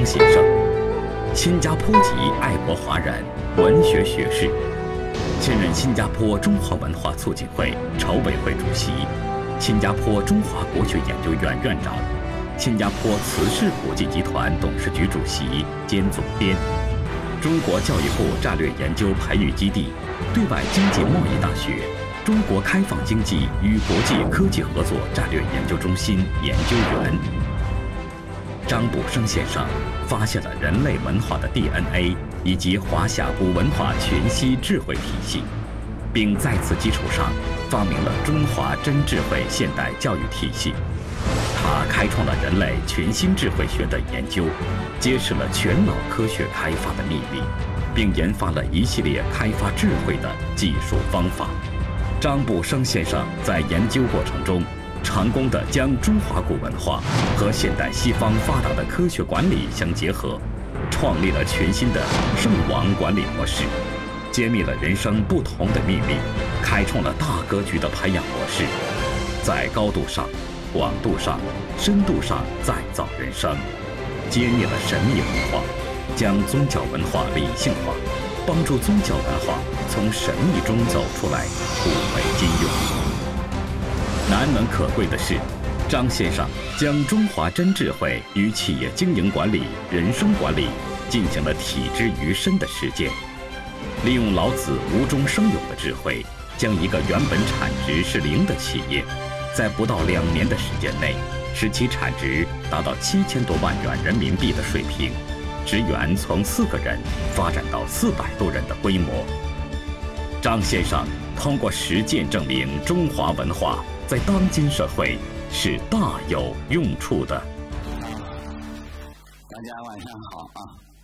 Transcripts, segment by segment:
先生，新加坡籍爱国华人、文学学士，现任新加坡中华文化促进会筹委会主席，新加坡中华国学研究院院长，新加坡慈氏国际集团董事局主席兼总编，中国教育部战略研究培育基地、对外经济贸易大学、中国开放经济与国际科技合作战略研究中心研究员。张卜生先生发现了人类文化的 DNA 以及华夏古文化全息智慧体系，并在此基础上发明了中华真智慧现代教育体系。他开创了人类全新智慧学的研究，揭示了全脑科学开发的秘密，并研发了一系列开发智慧的技术方法。张卜生先生在研究过程中，成功地将中华古文化和现代西方发达的科学管理相结合，创立了全新的圣王管理模式，揭秘了人生不同的秘密，开创了大格局的培养模式，在高度上、广度上、深度上再造人生，揭灭了神秘文化，将宗教文化理性化，帮助宗教文化从神秘中走出来，普为今用。难能可贵的是，张先生将中华真智慧与企业经营管理、人生管理进行了体之于身的实践，利用老子无中生有的智慧，将一个原本产值是0的企业，在不到2年的时间内，使其产值达到7000多万元人民币的水平，职员从4个人发展到400多人的规模。张先生通过实践证明，中华文化在当今社会是大有用处的。 大家晚上好啊！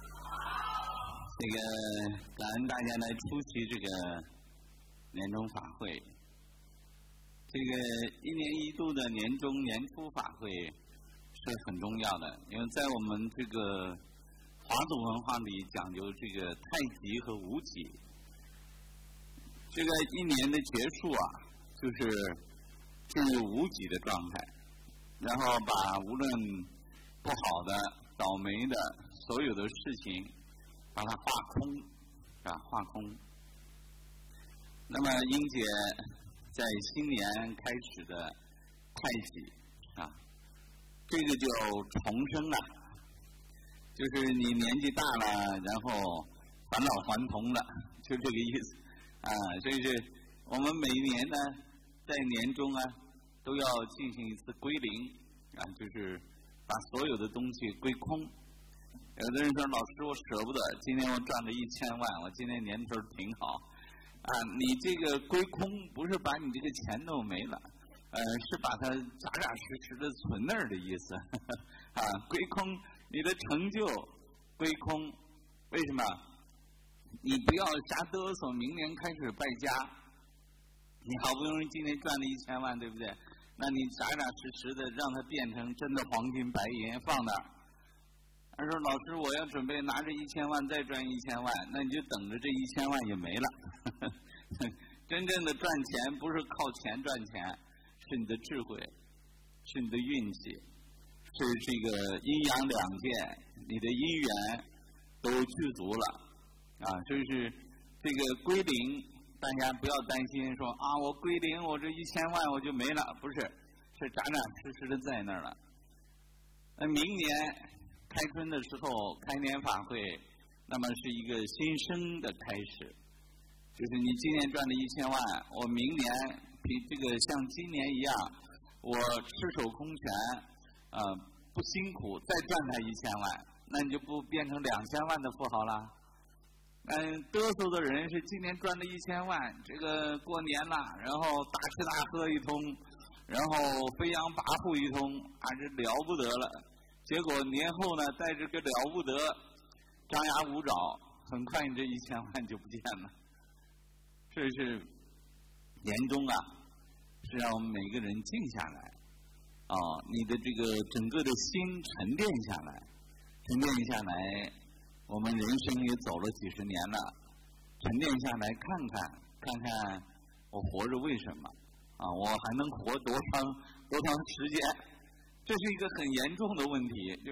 感恩大家来出席这个年终法会。这个1年1度的年终年初法会是很重要的，因为在我们这个华族文化里讲究这个太极和无极。这个1年的结束啊，就是进入无极的状态，然后把无论不好的、倒霉的所有的事情，把它化空，化空。那么英姐在新年开始的太极这个就重生了，就是你年纪大了，然后返老还童了，就这个意思所以是我们每年呢，在年中都要进行一次归零就是把所有的东西归空。有的人说，老师我舍不得，今年我赚了1000万，我今年年头挺好你这个归空不是把你这个钱弄没了，是把它扎扎实实的存那儿的意思归空，你的成就归空。为什么？你不要瞎嘚瑟，明年开始败家。你好不容易今年赚了1000万，对不对？那你扎扎实实的让它变成真的黄金白银放那儿。他说，老师我要准备拿着1000万再赚1000万，那你就等着这1000万也没了真正的赚钱不是靠钱赚钱，是你的智慧，是你的运气，是这个阴阳两界，你的因缘都具足了所以是这个归零，大家不要担心说我归零，我这1000万我就没了，不是，是扎扎实实的在那儿了。那明年开春的时候开年法会，那么是一个新生的开始，就是你今年赚了1000万，我明年比这个像今年一样，我赤手空拳不辛苦再赚他1000万，那你就不变成2000万的富豪了。嘚瑟的人是今年赚了1000万，这个过年了，然后大吃大喝一通，然后飞扬跋扈一通这了不得了。结果年后呢，带着个了不得，张牙舞爪，很快你这1000万就不见了。这是年终是让我们每个人静下来你的这个整个的心沉淀下来，沉淀下来。我们人生也走了几十年了，沉淀下来看看我活着为什么我还能活多长时间？这是一个很严重的问题，就是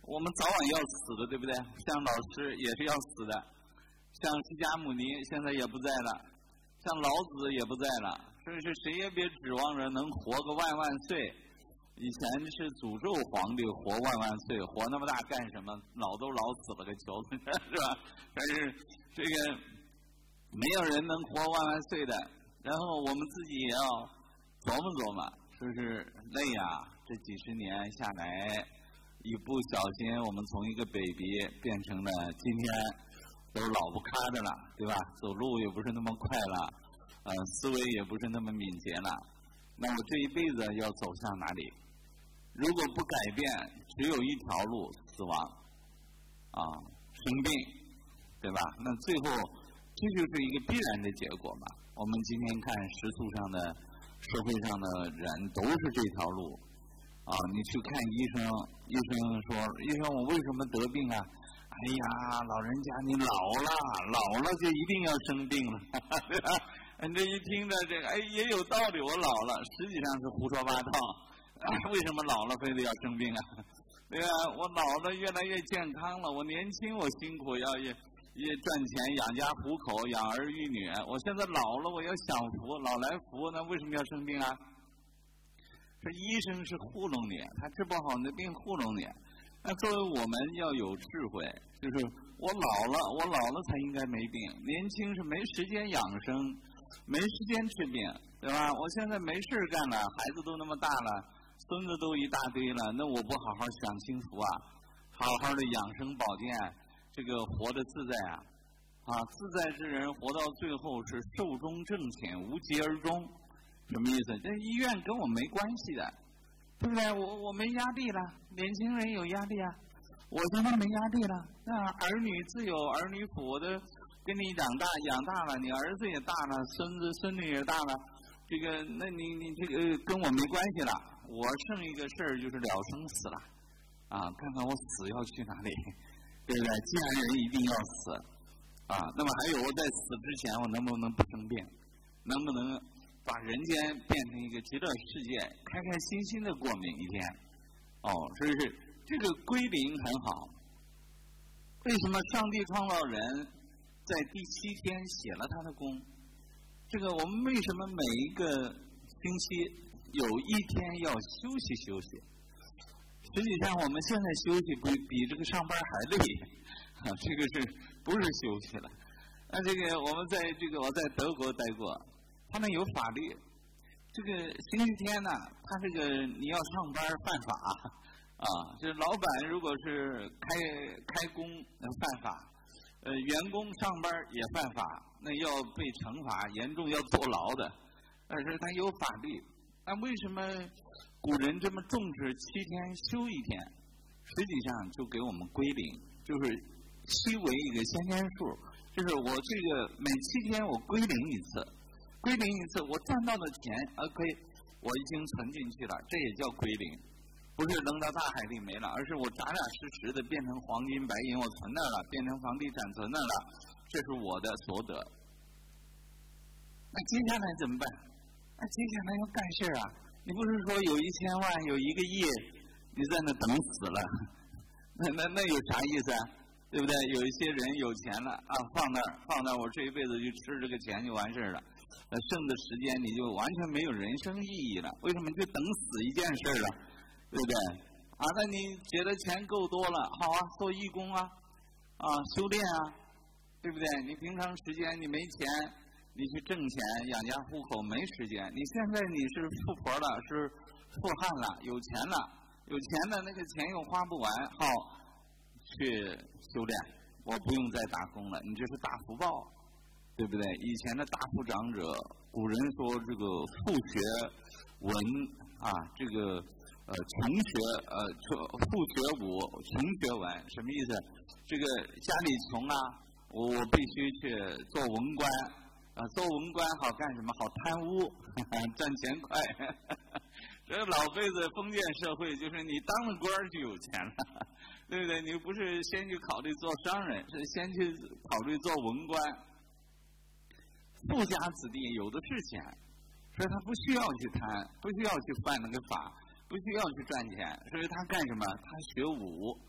我们早晚要死的，对不对？像老师也是要死的，像释迦牟尼现在也不在了，像老子也不在了，所以说谁也别指望着能活个万万岁。以前是诅咒皇帝活万万岁，活那么大干什么？老都老死了个球，是吧？但是这个没有人能活万万岁的。然后我们自己也要琢磨琢磨，是不是累呀？这几十年下来，一不小心我们从一个 baby 变成了今天都老不咔的了，对吧？走路也不是那么快了，思维也不是那么敏捷了。那我这一辈子要走向哪里？如果不改变，只有一条路，死亡，生病，对吧？那最后这就是一个必然的结果嘛。我们今天看世俗上的、社会上的人都是这条路，你去看医生，医生说，医生我为什么得病啊？哎呀，老人家你老了就一定要生病了，对吧？你这一听着这个，也有道理，我老了，实际上是胡说八道。为什么老了非得要生病啊？对啊，我老了越来越健康了，我年轻我辛苦也赚钱养家糊口养儿育女，我现在老了我要享福老来福，那为什么要生病啊？这医生是糊弄你，他治不好你的病糊弄你。那作为我们要有智慧，就是我老了才应该没病，年轻是没时间养生，没时间治病，对吧？我现在没事干了，孩子都那么大了，孙子都一大堆了，那我不好好享清福啊，好好的养生保健，这个活得自在自在之人活到最后是寿终正寝，无疾而终。什么意思？这医院跟我没关系的，对不对？我没压力了，年轻人有压力啊，我现在没压力了。那儿女自有儿女福，我都跟你养大了，你儿子也大了，孙子孙女也大了，这个那你这个跟我没关系了。我剩一个事儿就是了生死了，看看我死要去哪里，对不对？既然人一定要死，那么还有我在死之前我能不能不生病，能不能把人间变成一个极乐世界，开开心心的过每一天？所以是这个归零很好。为什么上帝创造人在第7天写了他的功？这个我们为什么每一个星期有一天要休息休息？实际上我们现在休息比这个上班还累，这个是不是休息了？那这个我们我在德国待过，他们有法律，这个星期天呢，他这个你要上班犯法就是老板如果是开工犯法，员工上班也犯法，那要被惩罚，严重要坐牢的。但是他有法律。那为什么古人这么重视7天休1天？实际上就给我们归零，就是7为一个先天数，就是我这个每7天我归零一次，我赚到的钱可以我已经存进去了，这也叫归零，不是扔到大海里没了，而是我扎扎实实的变成黄金白银我存那了，变成房地产存那了，这是我的所得。那接下来怎么办？接下来要干事啊！你不是说有1000万，有1个亿，你在那等死了？那有啥意思啊？对不对？有一些人有钱了放那儿，我这一辈子就吃这个钱就完事了。剩的时间你就完全没有人生意义了。为什么就等死一件事了？对不对？那你觉得钱够多了，好啊，做义工修炼对不对？你平常时间你没钱。你去挣钱养家糊口没时间，你现在你是富婆了，是富汉了，有钱了，那个钱又花不完，好去修炼，我不用再打工了，你这是大福报，对不对？以前的大富长者，古人说这个富学文这个穷学富学武，穷学文，什么意思？这个家里穷我必须去做文官。做文官好干什么？好贪污，赚钱快。这老辈子封建社会就是你当了官就有钱了，对不对？你不是先去考虑做商人，是先去考虑做文官。富家子弟有的是钱，所以他不需要去贪，不需要去犯那个法，不需要去赚钱，所以他干什么？他学武。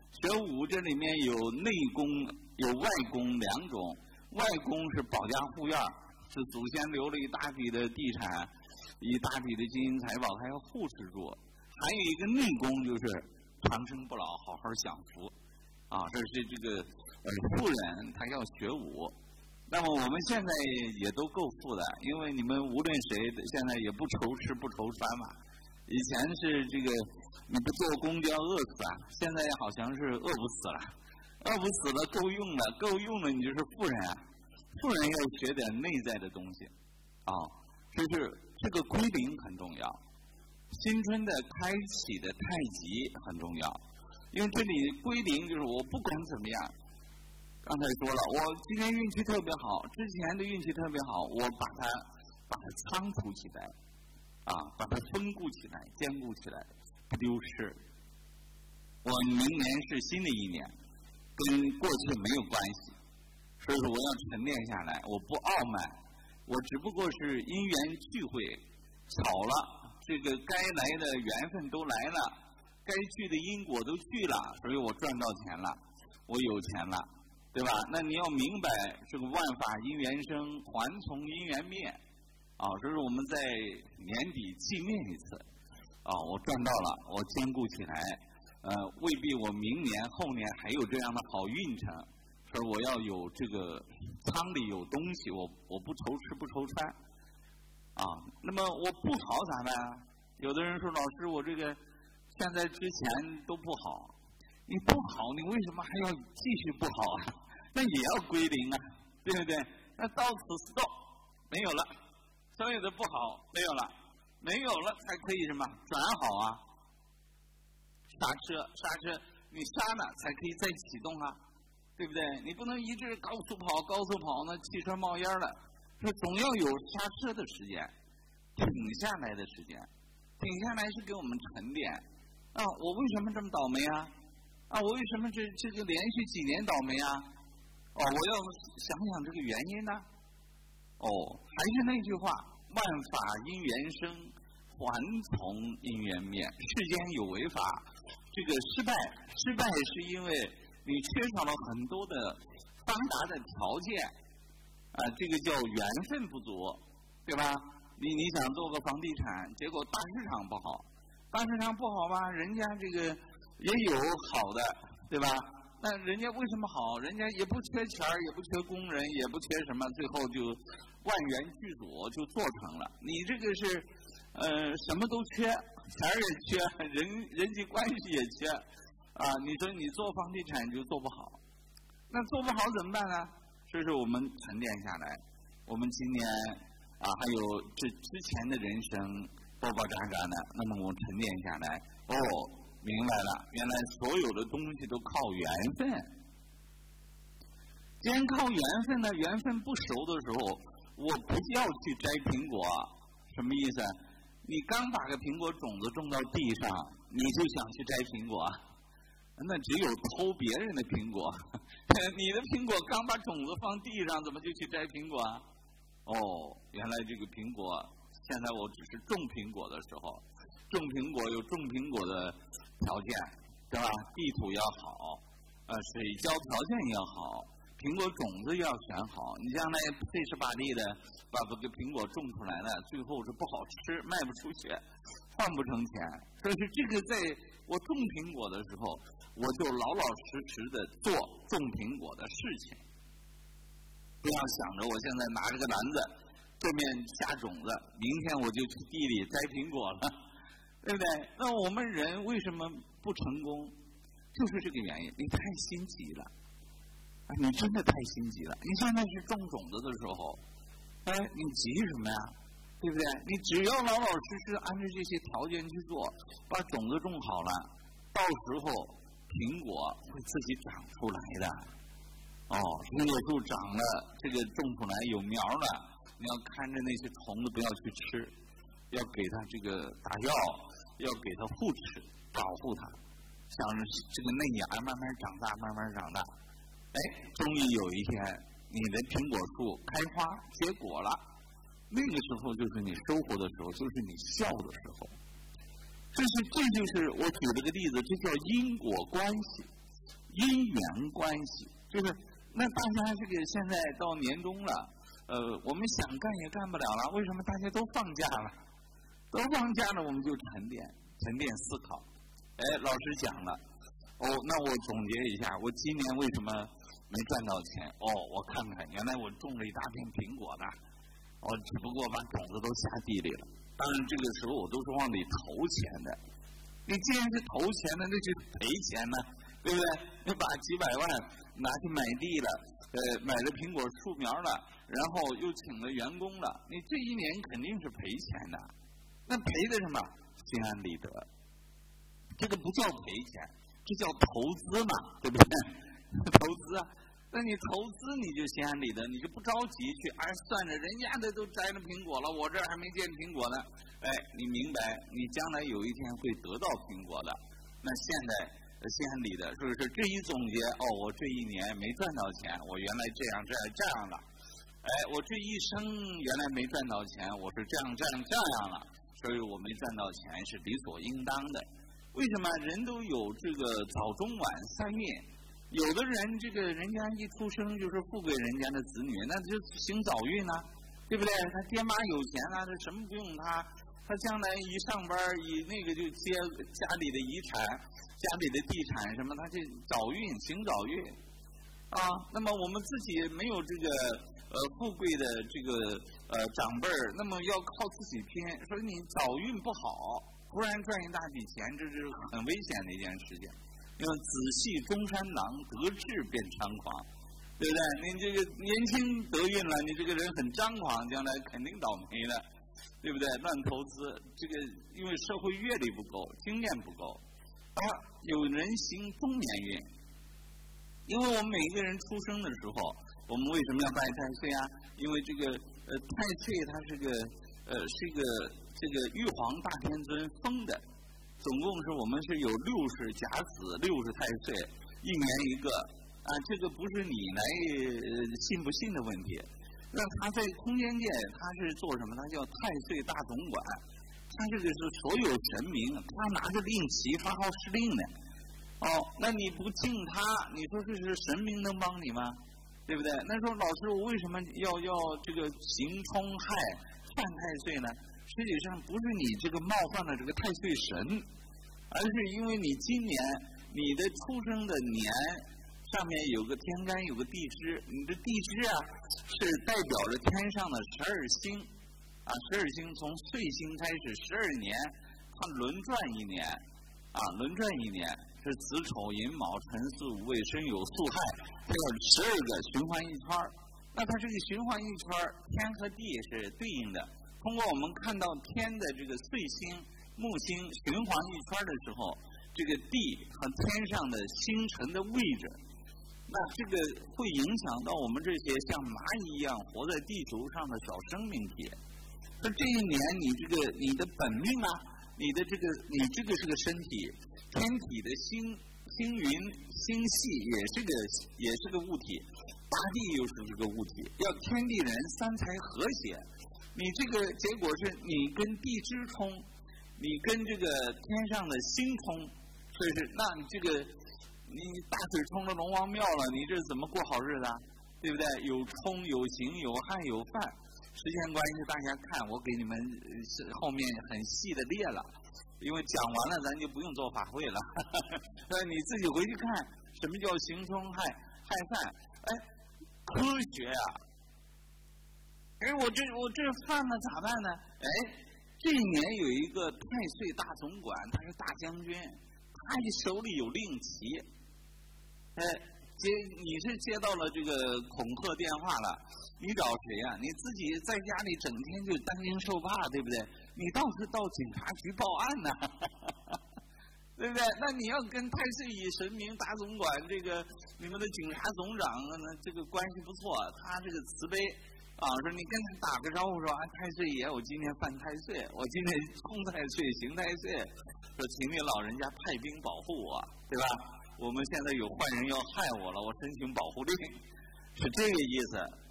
学武这里面有内功、有外功两种。外功是保家护院，是祖先留了一大笔的地产、一大笔的金银财宝，他要护持住。还有一个内功就是长生不老，好好享福。这是这个富人他要学武。那么我们现在也都够富的，因为你们无论谁现在也不愁吃不愁穿嘛。以前是这个你不做工就要饿死啊，现在好像是饿不死了，饿不死了够用了，够用了你就是富人啊。富人要学点内在的东西，就是这个归零很重要，新春的开启的太极很重要，因为这里归零就是我不管怎么样，刚才说了，我今天运气特别好，之前的运气特别好，我把它仓储起来，把它丰固起来，坚固起来，不丢失。我明年是新的一年，跟过去没有关系。所以说我要沉淀下来，我不傲慢，我只不过是因缘聚会，巧了，这个该来的缘分都来了，该去的因果都去了，所以我赚到钱了，我有钱了，对吧？那你要明白这个万法因缘生，还从因缘灭，所以说我们在年底纪念一次，我赚到了，我兼顾起来，未必我明年后年还有这样的好运程。说我要有这个仓里有东西，我不愁吃不愁穿，那么我不好咋办？有的人说老师，我这个现在之前都不好，你不好，你为什么还要继续不好啊？那也要归零啊，对不对？那到此 stop， 没有了，所有的不好没有了，没有了才可以什么转好啊？刹车，你刹了才可以再启动啊。对不对？你不能一直高速跑呢，汽车冒烟了。说总要有刹车的时间，停下来的时间，停下来是给我们沉淀。我为什么这么倒霉啊？我为什么这个连续几年倒霉啊？我要想想这个原因呢。还是那句话，万法因缘生，还从因缘灭。世间有为法，这个失败是因为你缺少了很多的发达的条件，这个叫缘分不足，对吧？你想做个房地产，结果大市场不好，大市场不好吧？人家这个也有好的，对吧？那人家为什么好？人家也不缺钱，也不缺工人，也不缺什么，最后就万元剧组就做成了。你这个是什么都缺，钱也缺，人际关系也缺。你说你做房地产就做不好，那做不好怎么办呢？所以说我们沉淀下来，我们今年还有这之前的人生包包扎扎的，那么我沉淀下来，明白了，原来所有的东西都靠缘分。既然靠缘分呢，缘分不熟的时候，我不要去摘苹果，什么意思？你刚把个苹果种子种到地上，你就想去摘苹果？那只有偷别人的苹果，你的苹果刚把种子放地上，怎么就去摘苹果啊？原来这个苹果，现在我只是种苹果的时候，种苹果有种苹果的条件，对吧？地土要好，水浇条件要好，苹果种子要选好。你将来费事把力的把这个苹果种出来了，最后是不好吃，卖不出去，换不成钱。所以是这个，在我种苹果的时候，我就老老实实的做种苹果的事情，不要想着我现在拿着个篮子这面下种子，明天我就去地里摘苹果了，对不对？那我们人为什么不成功？就是这个原因，你太心急了，你真的太心急了。你现在是种种子的时候，你急什么呀？对不对？你只要老老实实按照这些条件去做，把种子种好了，到时候苹果会自己长出来的。苹果树长了，这个种出来有苗了，你要看着那些虫子不要去吃，要给它这个打药，要给它护持，保护它，像这个嫩芽慢慢长大，慢慢长大。终于有一天，你的苹果树开花结果了，那个时候就是你收获的时候，就是你笑的时候。这就是我举了个例子，这叫因果关系。 因缘关系，就是那大家这个现在到年终了，我们想干也干不了了，为什么大家都放假了？都放假了，我们就沉淀思考。老师讲了，那我总结一下，我今年为什么没赚到钱？我看看，原来我种了一大片苹果的，只不过把种子都下地里了。当然这个时候我都是往里投钱的。你既然是投钱的，那就是赔钱呢，对不对？你把几百万拿去买地了，买了苹果树苗了，然后又请了员工了，你这一年肯定是赔钱的。那赔的什么？心安理得。这个不叫赔钱，这叫投资嘛，对不对？投资啊，那你投资你就心安理得，你就不着急去算着人家的都摘了苹果了，我这还没见苹果呢。你明白，你将来有一天会得到苹果的。那现在心安理得，是不是？这一总结，我这一年没赚到钱，我原来这样了。我这一生原来没赚到钱，我是这样了，所以我没赚到钱是理所应当的。为什么人都有这个早中晚三运？有的人人家一出生就是富贵人家的子女，那就行早运啊，对不对？他爹妈有钱啊，这什么不用他将来一上班那个就接家里的遗产、家里的地产什么，他就行早运啊。那么我们自己没有这个富贵的这个长辈儿，那么要靠自己拼。说你早运不好，突然赚一大笔钱，这是很危险的一件事情。因为仔细中山狼，得志便猖狂，对不对？你这个年轻得运了，你这个人很张狂，将来肯定倒霉的，对不对？乱投资，这个因为社会阅历不够，经验不够。有人行中年运，因为我们每一个人出生的时候，我们为什么要拜太岁啊？因为这个太岁它是一个玉皇大天尊封的。总共是我们是有60甲子，60太岁，一年一个啊，这个不是你来信不信的问题。那他在空间界，他是做什么？他叫太岁大总管，他这个是所有神明，他拿着令旗发号施令的。那你不敬他，你说这是神明能帮你吗？对不对？那说老师，我为什么要这个行冲害犯太岁呢？实际上不是你这个冒犯了这个太岁神，而是因为你今年你的出生的年上面有个天干有个地支，你的地支啊是代表着天上的12星啊，12星从岁星开始12年，它轮转一年是子丑寅卯辰巳午未申酉巳亥，这有12个循环一圈。那它这个循环一圈，天和地是对应的。通过我们看到天的这个岁星、木星循环一圈的时候，这个地和天上的星辰的位置，那这个会影响到我们这些像蚂蚁一样活在地球上的小生命体。那这一年你的本命啊，你这个是个身体，天体的星云、星系也是个物体，大地又是这个物体，要天地人三才和谐。你这个结果是你跟地支冲，你跟这个天上的星冲，所以是那你这个你大水冲了龙王庙了，你这怎么过好日子啊？对不对？有冲有刑有害有犯，时间关系大家看，我给你们后面很细的列了，因为讲完了咱就不用做法会了。你自己回去看什么叫刑冲害犯，科学啊。我这犯了咋办呢？这一年有一个太岁大总管，他是大将军，他手里有令旗。你是接到了这个恐吓电话了，你找谁呀？你自己在家里整天就担惊受怕，对不对？你倒是到警察局报案呢，对不对？那你要跟太岁以神明大总管你们的警察总长这个关系不错，他这个慈悲。说你跟他打个招呼说太岁爷，我今天犯太岁，我今天冲太岁行太岁，说请你老人家派兵保护我，对吧？我们现在有坏人要害我了，我申请保护令，是这个意思。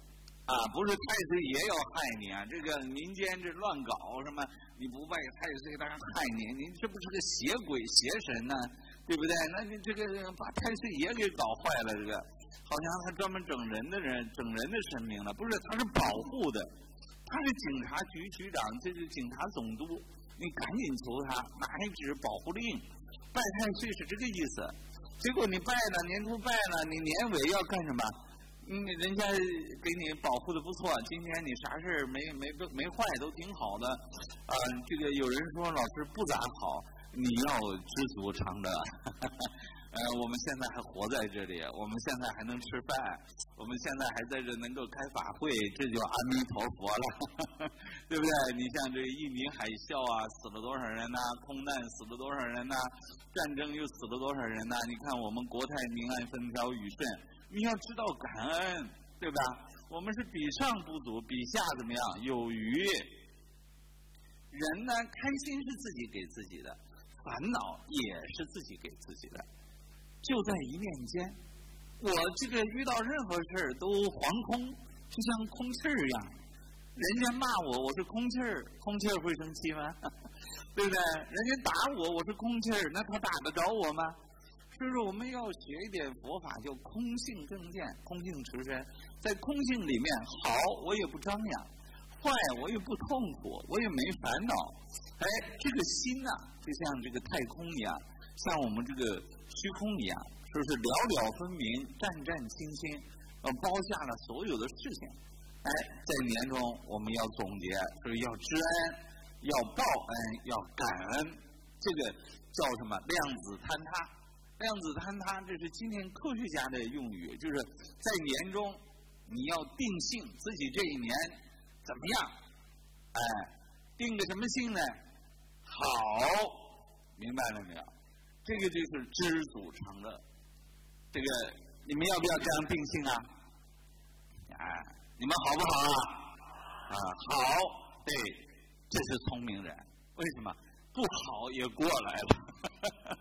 不是太岁爷要害你啊，这个民间这乱搞什么，你不拜太岁当然害你，你这不是个邪鬼邪神呢，对不对？那你这个把太岁爷给搞坏了，这个好像他专门整人的神明了，不是，他是保护的，他是警察局局长，这是警察总督，你赶紧求他拿一纸保护令，拜太岁是这个意思。结果你拜了，年初拜了，你年尾要干什么？人家给你保护的不错，今天你啥事没坏，都挺好的。这个有人说老师不咋好，你要知足常乐。我们现在还活在这里，我们现在还能吃饭，我们现在还在这能够开法会，这就阿弥陀佛了，对不对？你像这印尼海啸啊，死了多少人呐？空难死了多少人呐？战争又死了多少人呐？你看我们国泰民安，风调雨顺，你要知道感恩，对吧？我们是比上不足，比下怎么样？有余。人呢，开心是自己给自己的，烦恼也是自己给自己的。就在一念间，我这个遇到任何事儿都惶空，就像空气儿一样。人家骂我，我是空气儿，空气儿会生气吗？对不对？人家打我，我是空气儿，那他打得着我吗？所以说，我们要学一点佛法，叫空性正见，空性持身。在空性里面，好我也不张扬，坏我也不痛苦，我也没烦恼。这个心呐，就像这个太空一样，像我们这个虚空一样，说是了了分明，战战兢兢，包下了所有的事情。在年中我们要总结，说要知恩，要报恩，要感恩，这个叫什么？量子坍塌。量子坍塌，这是今天科学家的用语，就是在年中你要定性自己这一年怎么样？定个什么性呢？好，明白了没有？这个就是知足常乐。这个你们要不要这样定性啊？你们好不好啊？好，对，这是聪明人。为什么？不好也过来了。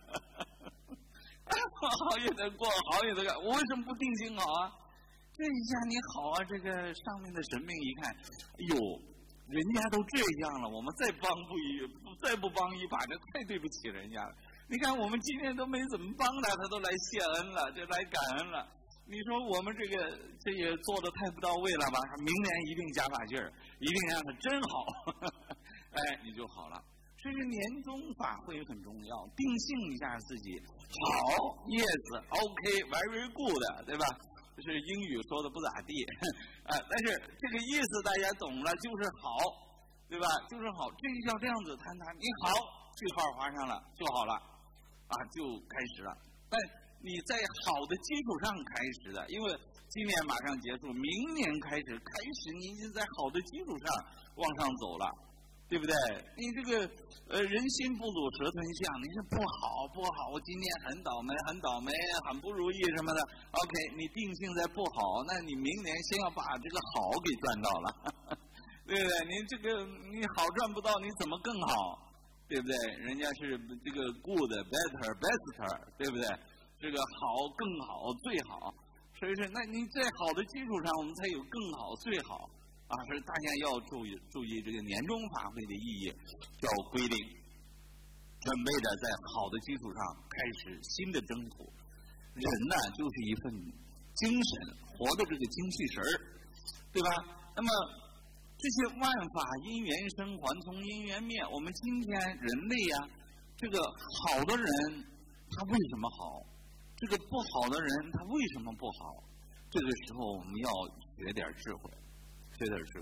好也得过，好也得干。我为什么不定性好啊？这一下你好啊，这个上面的神明一看，哎呦，人家都这样了，我们再不帮一把，这太对不起人家了。你看我们今天都没怎么帮他，他都来谢恩了，就来感恩了。你说我们这也做的太不到位了吧？明年一定加把劲儿，一定让他真好，你就好了。这个年终法会很重要，定性一下自己，好 ，yes， OK，very good， 对吧？这是英语说的不咋地，但是这个意思大家懂了，就是好，对吧？就是好，这就叫量子坍塌。你好，句号划上了就好了，就开始了。但你在好的基础上开始的，因为今年马上结束，明年开始，你已经在好的基础上往上走了。对不对？你这个人心不足蛇吞象，你是不好，我今年很倒霉，很不如意什么的。OK， 你定性在不好，那你明年先要把这个好给赚到了，对不对？你这个你好赚不到，你怎么更好？对不对？人家是这个 good、better、best， 对不对？这个好、更好、最好，所以说，那你在好的基础上，我们才有更好、最好。所以大家要注意这个年终法会的意义，叫规定，准备着在好的基础上开始新的征途。人呢，就是一份精神，活的这个精气神儿，对吧？那么这些万法因缘生，还从因缘灭。我们今天人类呀，这个好的人他为什么好？这个不好的人他为什么不好？这个时候我们要学点智慧。这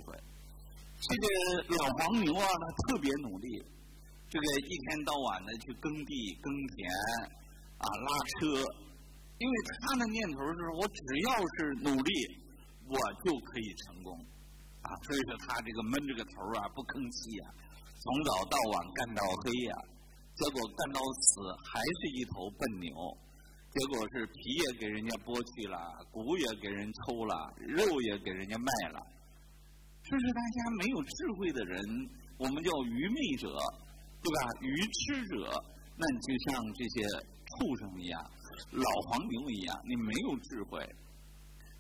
个老黄牛他特别努力，这个一天到晚的去耕地、耕田，拉车，因为他的念头是我只要是努力，我就可以成功，所以说他这个闷这个头不吭气从早到晚干到黑结果干到死还是一头笨牛，结果是皮也给人家剥去了，骨也给人抽了，肉也给人家卖了。这是大家没有智慧的人，我们叫愚昧者，对吧？愚痴者，那你就像这些畜生一样，老黄牛一样，你没有智慧。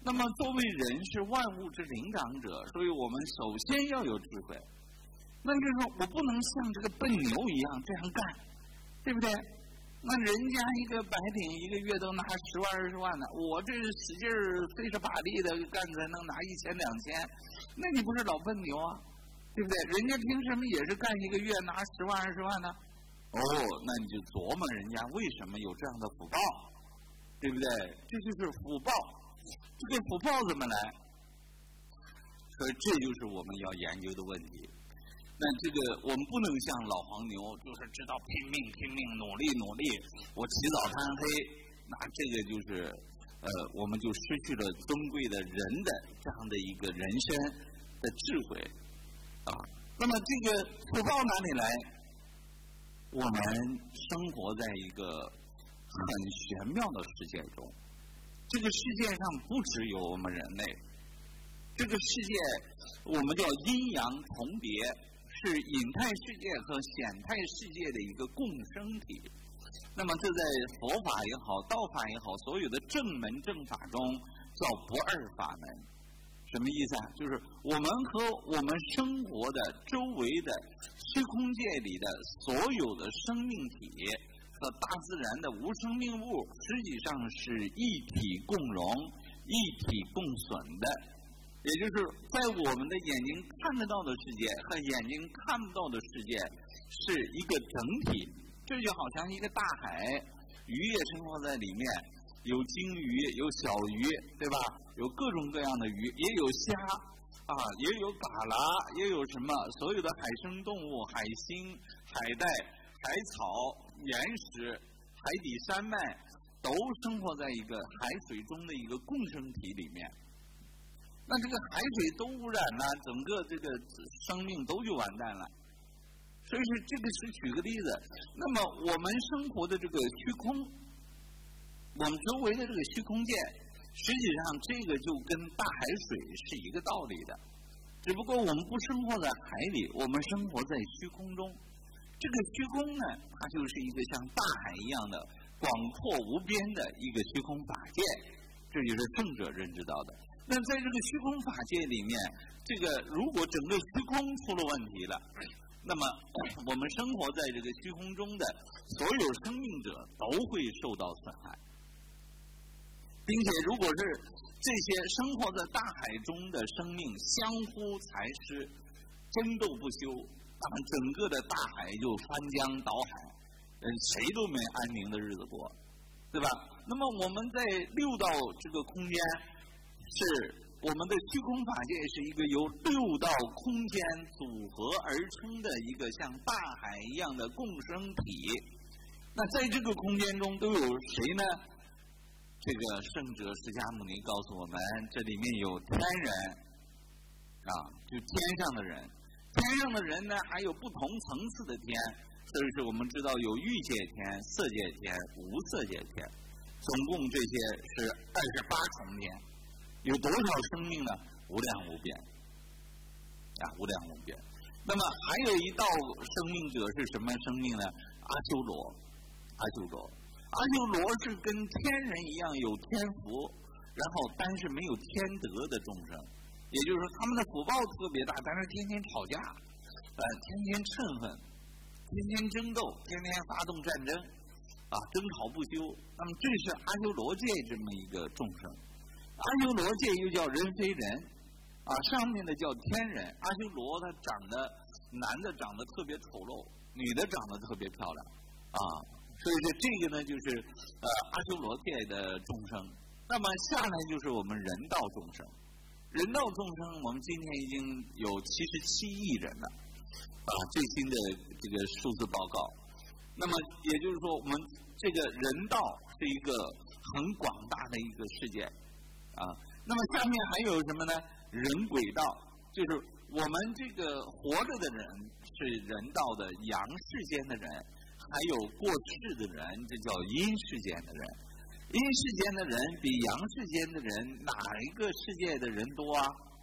那么作为人是万物之灵长者，所以我们首先要有智慧。那就是说我不能像这个笨牛一样这样干，对不对？那人家一个白领一个月都拿10万20万呢，我这使劲儿费着把力的干才能拿10002000，那你不是老笨牛啊，对不对？人家凭什么也是干一个月拿10万20万呢？哦，那你就琢磨人家为什么有这样的福报，对不对？这就是福报，这个福报怎么来？所以这就是我们要研究的问题。那这个我们不能像老黄牛，就是知道拼命努力，我起早贪黑，那这个就是我们就失去了尊贵的人的这样的一个人生的智慧啊。那么这个福报哪里来？我们生活在一个很玄妙的世界中，这个世界上不只有我们人类，这个世界我们叫阴阳重叠，是隐态世界和显态世界的一个共生体。那么这在佛法也好，道法也好，所有的正门正法中叫不二法门。什么意思啊？就是我们和我们生活的周围的虚空界里的所有的生命体和大自然的无生命物，实际上是一体共荣、一体共损的。也就是在我们的眼睛看得到的世界和眼睛看不到的世界是一个整体。这就好像一个大海，鱼也生活在里面，有鲸鱼，有小鱼，对吧？有各种各样的鱼，也有虾啊，也有蛤蜊，也有什么所有的海生动物、海星、海带、海草、岩石、海底山脉，都生活在一个海水中的一个共生体里面。那这个海水都污染了，整个这个生命都就完蛋了。所以说这个是举个例子。那么我们生活的这个虚空，我们周围的这个虚空界，实际上这个就跟大海水是一个道理的，只不过我们不生活在海里，我们生活在虚空中。这个虚空呢，它就是一个像大海一样的广阔无边的一个虚空法界，这就是圣者认知到的。那在这个虚空法界里面，这个如果整个虚空出了问题了，那么我们生活在这个虚空中的所有生命者都会受到损害，并且如果是这些生活在大海中的生命相互残失、争斗不休，那么整个的大海就翻江倒海，谁都没安宁的日子过，对吧？那么我们在六道这个空间，是我们的虚空法界是一个由6道空间组合而成的一个像大海一样的共生体。那在这个空间中都有谁呢？这个圣者释迦牟尼告诉我们，这里面有天人啊，就天上的人。天上的人呢，还有不同层次的天，所以说我们知道有欲界天、色界天、无色界天，总共这些是28重天。有多少生命呢？无量无边，无量无边。那么还有一道生命者是什么生命呢？阿修罗，阿修罗，阿修罗是跟天人一样有天福，然后但是没有天德的众生，也就是说他们的福报特别大，但是天天吵架，天天嗔恨，天天争斗，天天发动战争，争吵不休。那么这是阿修罗界这么一个众生。阿修罗界又叫人非人，上面的叫天人。阿修罗他长得，男的长得特别丑陋，女的长得特别漂亮，所以说这个呢就是阿修罗界的众生。那么下来就是我们人道众生，人道众生我们今天已经有77亿人了，最新的这个数字报告。那么也就是说，我们这个人道是一个很广大的一个世界。那么下面还有什么呢？人鬼道，就是我们这个活着的人是人道的阳世间的人，还有过世的人，这叫阴世间的人。阴世间的人比阳世间的人哪一个世界的人多啊？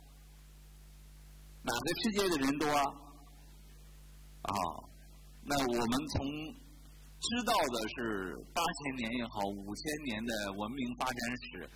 哪个世界的人多啊？那我们从知道的是8000年也好，5000年的文明发展史，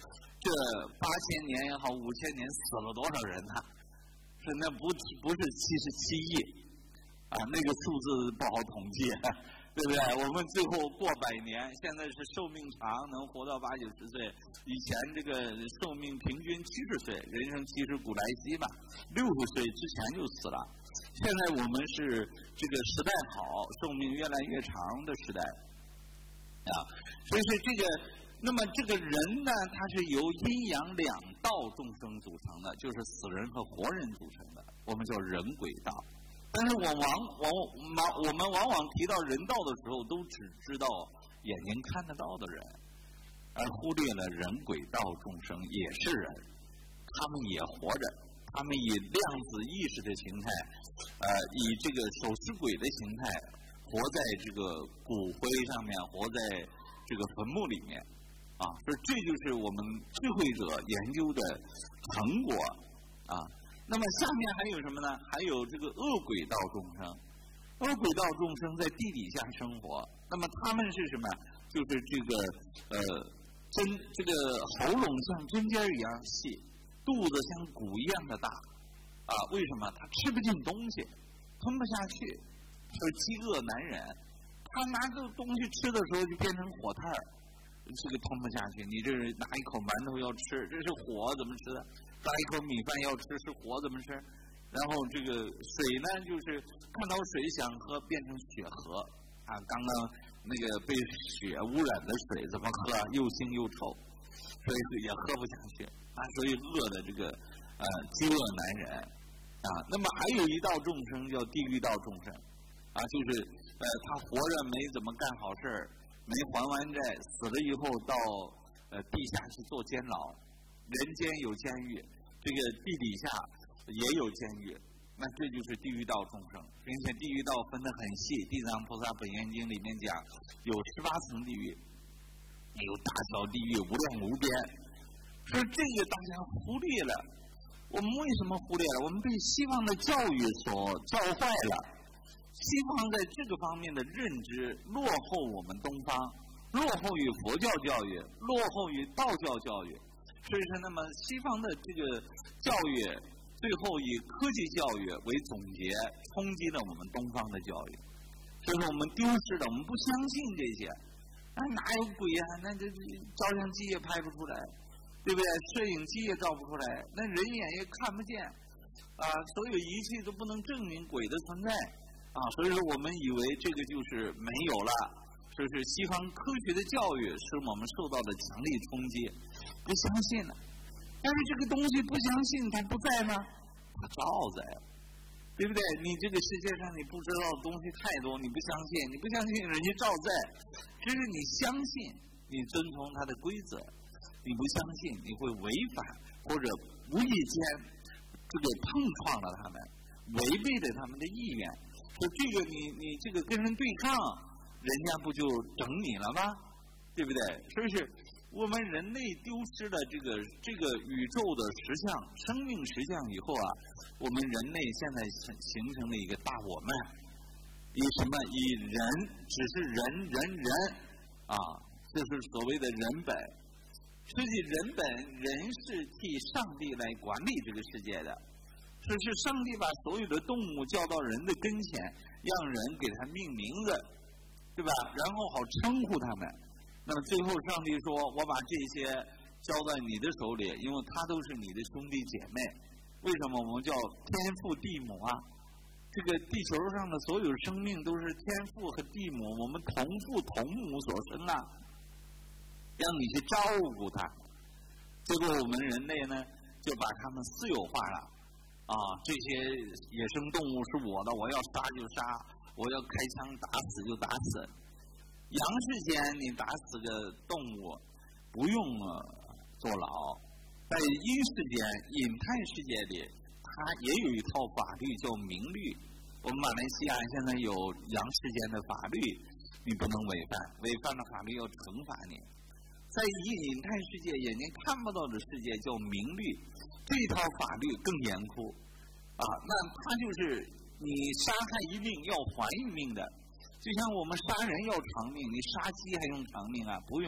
这8000年也好，5000年死了多少人呢？是那不是77亿啊，那个数字不好统计，对不对？我们最后过100年，现在是寿命长，能活到80、90岁。以前这个寿命平均70岁，人生其实古来稀嘛，60岁之前就死了。现在我们是这个时代好，寿命越来越长的时代啊，所以说那么这个人呢，他是由阴阳2道众生组成的，就是死人和活人组成的，我们叫人鬼道。但是我们往往提到人道的时候，都只知道眼睛看得到的人，而忽略了人鬼道众生也是人，他们也活着，他们以量子意识的形态，以这个守尸鬼的形态，活在这个骨灰上面，活在这个坟墓里面。啊，这就是我们智慧者研究的成果啊。那么下面还有什么呢？还有这个恶鬼道众生，恶鬼道众生在地底下生活。那么他们是什么？就是这个这个喉咙像针尖一样细，肚子像鼓一样的大啊。为什么？他吃不进东西，吞不下去，是饥饿难忍。他拿这个东西吃的时候就变成火炭儿。这个吞不下去，你这是拿一口馒头要吃，这是火怎么吃的？拿一口米饭要吃，是火怎么吃？然后这个水呢，就是看到水想喝，变成血河啊！刚刚那个被血污染的水怎么喝？又腥又臭，所以也喝不下去啊！所以饿的这个饥饿难忍啊。那么还有一道众生叫地狱道众生啊，就是他活着没怎么干好事儿。没还完债，死了以后到地下去做监牢，人间有监狱，这个地底下也有监狱，那这就是地狱道众生，并且地狱道分得很细，《地藏菩萨本愿经》里面讲有18层地狱，有大小地狱无量无边，所以这个大家忽略了。我们为什么忽略了？我们被西方的教育所教坏了。西方在这个方面的认知落后我们东方，落后于佛教教育，落后于道教教育。所以说，那么西方的这个教育，最后以科技教育为总结，冲击了我们东方的教育。所以说，我们丢失了，我们不相信这些。哪有鬼啊？那这照相机也拍不出来，对不对？摄影机也照不出来，那人眼也看不见啊！所有仪器都不能证明鬼的存在。啊，所以说我们以为这个就是没有了，就是西方科学的教育使我们受到了强力冲击，不相信了。但是这个东西不相信，它不在吗？它照在，对不对？你这个世界上你不知道的东西太多，你不相信，你不相信人家照在，只是你相信，你遵从它的规则；你不相信，你会违反或者无意间这个碰撞了他们，违背了他们的意愿。说这个你这个跟人对抗，人家不就整你了吗？对不对？所以是我们人类丢失了这个宇宙的实相、生命实相以后啊，我们人类现在形成了一个大我们，以什么？以人只是人啊，这是所谓的人本。实际人本人是替上帝来管理这个世界的。这是上帝把所有的动物叫到人的跟前，让人给它命名字，对吧？然后好称呼他们。那么最后上帝说：“我把这些交在你的手里，因为他都是你的兄弟姐妹。”为什么我们叫天父地母啊？这个地球上的所有生命都是天父和地母，我们同父同母所生啊，让你去照顾他。结果我们人类呢，就把他们私有化了。啊，这些野生动物是我的，我要杀就杀，我要开枪打死就打死。阳世间你打死个动物不用坐牢，在阴世间、隐态世界里，它也有一套法律叫明律。我们马来西亚现在有阳世间的法律，你不能违反，违反了法律要惩罚你。在隐态世界，眼睛看不到的世界叫明律。这套法律更严酷啊！那它就是你杀害一命要还一命的，就像我们杀人要偿命，你杀鸡还用偿命啊？不用，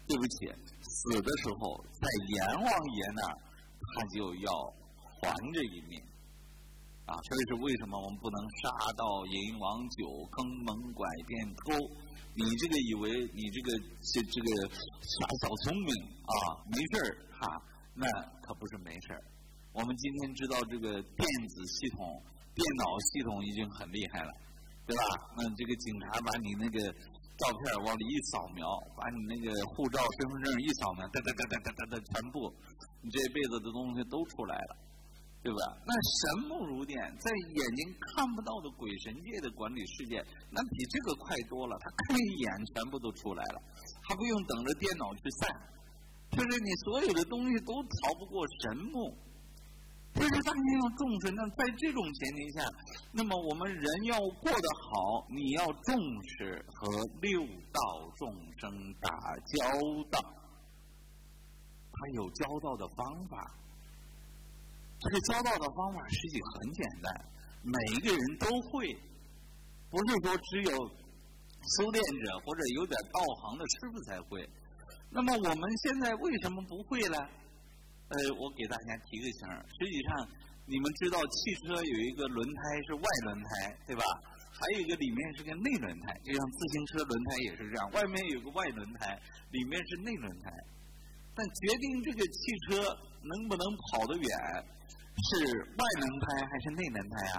对不起，死的时候在阎王爷那儿，他就要还这一命。这是为什么我们不能杀盗淫妄酒坑蒙拐骗偷？你这个以为你这个耍小聪明没事儿那可不是没事儿。我们今天知道这个电子系统、电脑系统已经很厉害了，对吧？那这个警察把你那个照片往里一扫描，把你那个护照、身份证一扫描，哒，全部你这辈子的东西都出来了。对吧？那神目如电，在眼睛看不到的鬼神界的管理世界，那比这个快多了。他看一眼，全部都出来了，还不用等着电脑去散。就是你所有的东西都逃不过神目。就是大家要重视。那在这种前提下，那么我们人要过得好，你要重视和六道众生打交道。他有交道的方法。这个交道的方法实际很简单，每一个人都会，不是说只有修炼者或者有点道行的师傅才会。那么我们现在为什么不会呢？我给大家提个醒，实际上你们知道汽车有一个轮胎是外轮胎，对吧？还有一个里面是个内轮胎，就像自行车轮胎也是这样，外面有个外轮胎，里面是内轮胎。但决定这个汽车能不能跑得远，是外轮胎还是内轮胎啊？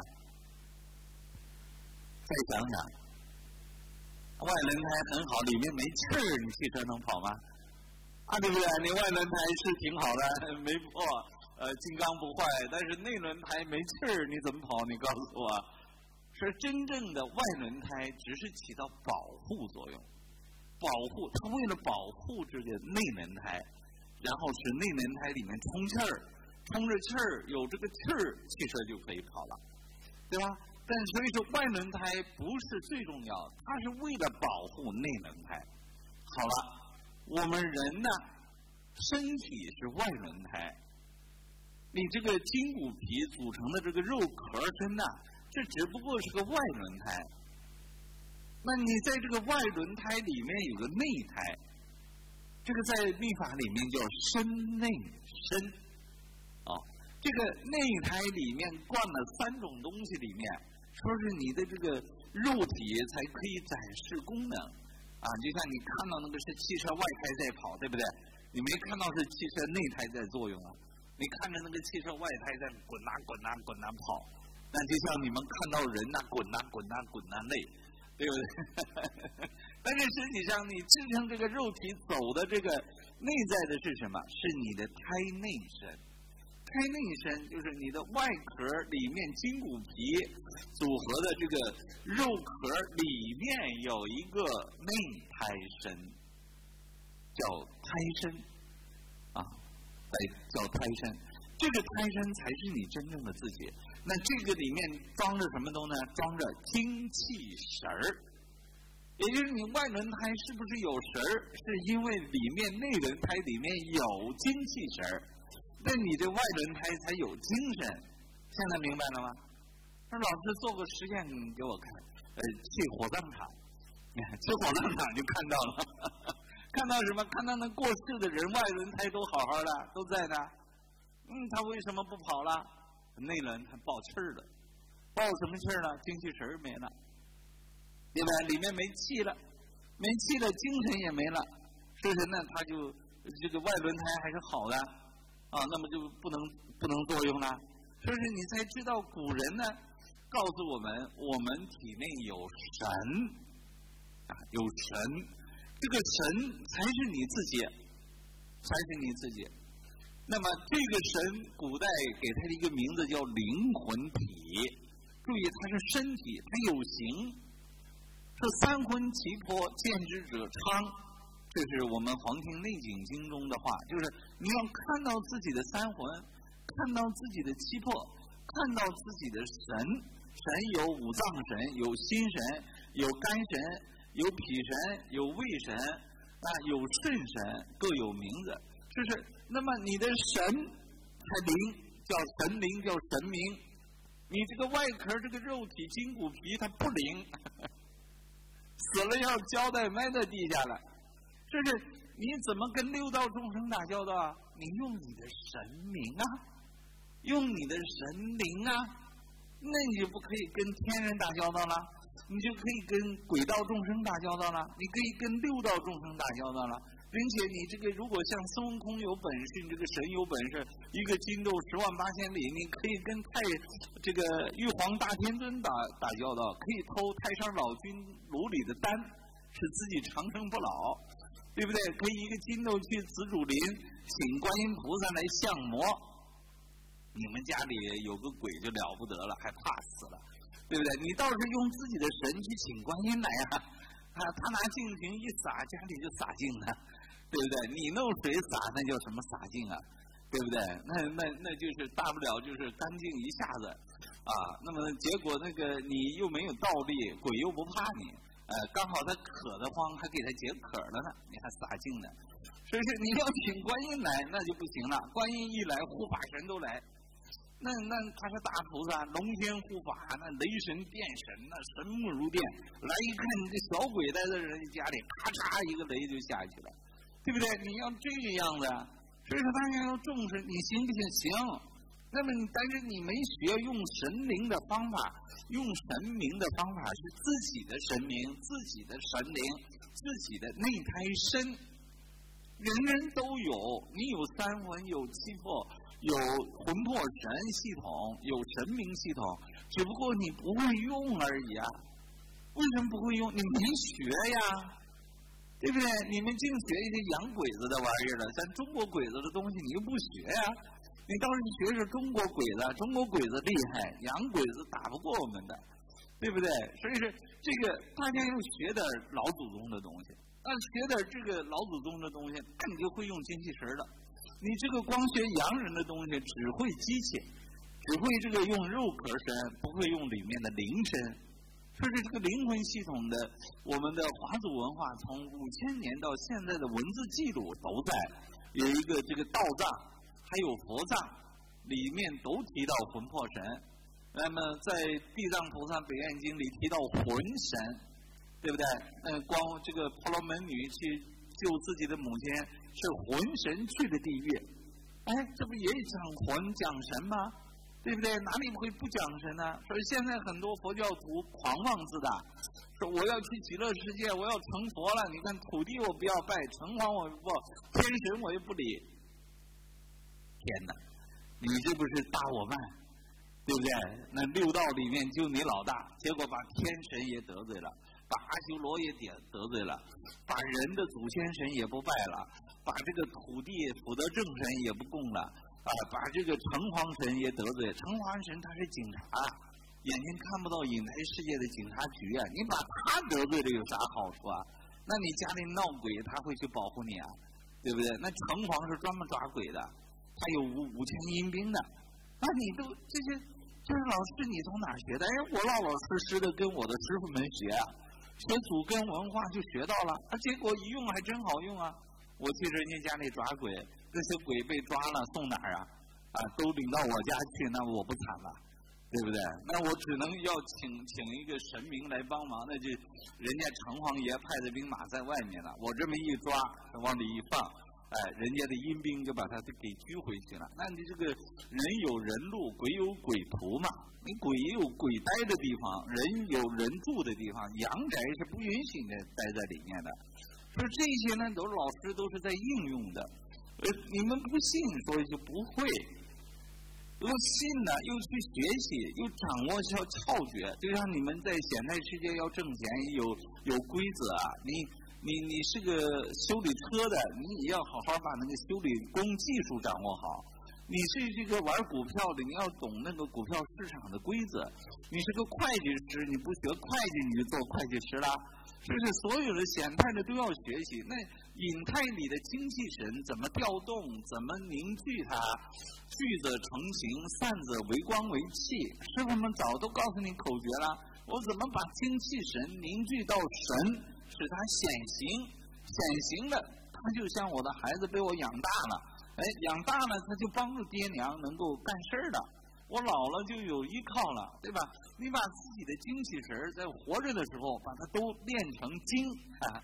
再想想，外轮胎很好，里面没气儿，你汽车能跑吗？对不对？你外轮胎是挺好的，没破，金刚不坏，但是内轮胎没气儿，你怎么跑？你告诉我，是真正的外轮胎只是起到保护作用，保护它为了保护这个内轮胎，然后使内轮胎里面充气儿。充着气儿，有这个气儿，汽车就可以跑了，对吧？但所以说外轮胎不是最重要，它是为了保护内轮胎。好了，我们人呢，身体是外轮胎，你这个筋骨皮组成的这个肉壳身呐，这只不过是个外轮胎。那你在这个外轮胎里面有个内胎，这个在律法里面叫身内身。这个内胎里面灌了3种东西，里面说是你的这个肉体才可以展示功能就像你看到那个是汽车外胎在跑，对不对？你没看到是汽车内胎在作用啊，你看着那个汽车外胎在滚跑，那就像你们看到人滚累，对不对？但是实际上你支撑这个肉体走的这个内在的是什么？是你的胎内身。胎内身就是你的外壳里面筋骨皮组合的这个肉壳里面有一个内胎身，叫胎身叫胎身。这个胎身才是你真正的自己。那这个里面装着什么东西呢？装着精气神儿。也就是你外轮胎是不是有神儿？是因为里面内轮胎里面有精气神儿。那你这外轮胎才有精神，现在明白了吗？那老师做个实验给我看，去火葬场，去火葬场就看到了，看到什么？看到那过世的人外轮胎都好好的，都在呢。他为什么不跑了？内轮胎爆气儿了，爆什么气儿了？精气神儿没了，对吧？里面没气了，精神也没了，是不是？那他就这个外轮胎还是好的。那么就不能作用了，所以说你才知道古人呢告诉我们，我们体内有神有神，这个神才是你自己，那么这个神古代给他的一个名字叫灵魂体，注意它是身体，它有形，是三魂七魄，见之者昌。这是我们《黄庭内景经》中的话，就是你要看到自己的三魂，看到自己的七魄，看到自己的神。神有五脏神，有心神，有肝神，有脾神，有胃神，有肾神，各有名字。就是那么你的神才灵，叫神灵，叫神明。你这个外壳这个肉体筋骨皮它不灵，死了要交代埋在地下了。就是你怎么跟六道众生打交道啊？你用你的神明啊，用你的神灵啊，那你就不可以跟天人打交道了，你就可以跟鬼道众生打交道了，你可以跟六道众生打交道了。并且你这个如果像孙悟空有本事，你这个神有本事，一个筋斗108000里，你可以跟这个玉皇大天尊打交道，可以偷太上老君炉里的丹，使自己长生不老，对不对？可以一个筋斗去紫竹林请观音菩萨来降魔。你们家里有个鬼就了不得了，还怕死了，对不对？你倒是用自己的神去请观音来呀，他拿净瓶一洒，家里就洒净了。对不对？你弄水洒，那叫什么洒净啊？对不对？那就是大不了就是干净一下子啊。那么结果那个你又没有道力，鬼又不怕你，刚好他渴得慌，还给他解渴了呢，你还洒净呢。所以说你要请观音来，那就不行了。观音一来，护法神都来，那他是大菩萨，龙天护法，那雷神电神，那神目如电。来一看你这小鬼待在人家家里，咔嚓一个雷就下去了。对不对？你要这个样子，所以说大家要重视，你行不行？行。那么但是你没学用神灵的方法，用神明的方法是自己的神明、自己的神灵、自己的内胎身，人人都有。你有三魂，有七魄，有魂魄神系统，有神明系统，只不过你不会用而已啊。为什么不会用？你没学呀。对不对？你们净学一些洋鬼子的玩意儿了，咱中国鬼子的东西你又不学呀？你倒是学是中国鬼子，中国鬼子厉害，洋鬼子打不过我们的，对不对？所以说这个大家要学点老祖宗的东西，学点这个老祖宗的东西，那你就会用精气神了。你这个光学洋人的东西，只会机器，只会这个用肉壳身，不会用里面的灵身。所以这个灵魂系统的，我们的华族文化从5000年到现在的文字记录都在，有一个这个道藏，还有佛藏，里面都提到魂魄神。那么在地藏菩萨本愿经里提到魂神，对不对？光这个婆罗门女去救自己的母亲，是魂神去的地狱。这不也讲魂讲神吗？对不对？哪里会不讲神呢？所以现在很多佛教徒狂妄自大，说我要去极乐世界，我要成佛了。你看土地我不要拜，城隍我不，天神我也不理。天哪，你这不是大我慢，对不对？那六道里面就你老大，结果把天神也得罪了，把阿修罗也得罪了，把人的祖先神也不拜了，把这个土地福德正神也不供了。把这个城隍神也得罪，城隍神他是警察，眼睛看不到隐台世界的警察局啊！你把他得罪了有啥好处啊？那你家里闹鬼，他会去保护你啊，对不对？那城隍是专门抓鬼的，他有5000阴兵的。那你都这些老师你从哪学的？我老老实实的跟我的师傅们学啊，学祖根文化就学到了，结果一用还真好用啊！我去人家家里抓鬼。这些鬼被抓了送哪儿啊？都领到我家去，那我不惨了，对不对？那我只能要请一个神明来帮忙，那就人家城隍爷派的兵马在外面了，我这么一抓，往里一放，人家的阴兵就把他给拘回去了。那你这个人有人路，鬼有鬼途嘛？你鬼也有鬼待的地方，人有人住的地方，阳宅是不允许你待在里面的。所以这些呢，老师都是在应用的。你们不信，所以就不会。如果信呢，又去学习，又掌握窍诀，就像你们在现代世界要挣钱，有规则啊。你是个修理车的，你也要好好把那个修理工技术掌握好。你是这个玩股票的，你要懂那个股票市场的规则。你是个会计师，你不学会计，你就做会计师啦。就是所有的显态的都要学习。那隐态里的精气神怎么调动，怎么凝聚它，聚则成形，散则为光为气。师傅们早都告诉你口诀了，我怎么把精气神凝聚到神，使它显形，显形了，它就像我的孩子被我养大了。养大了，他就帮助爹娘能够干事儿了。我老了就有依靠了，对吧？你把自己的精气神在活着的时候，把它都练成精啊！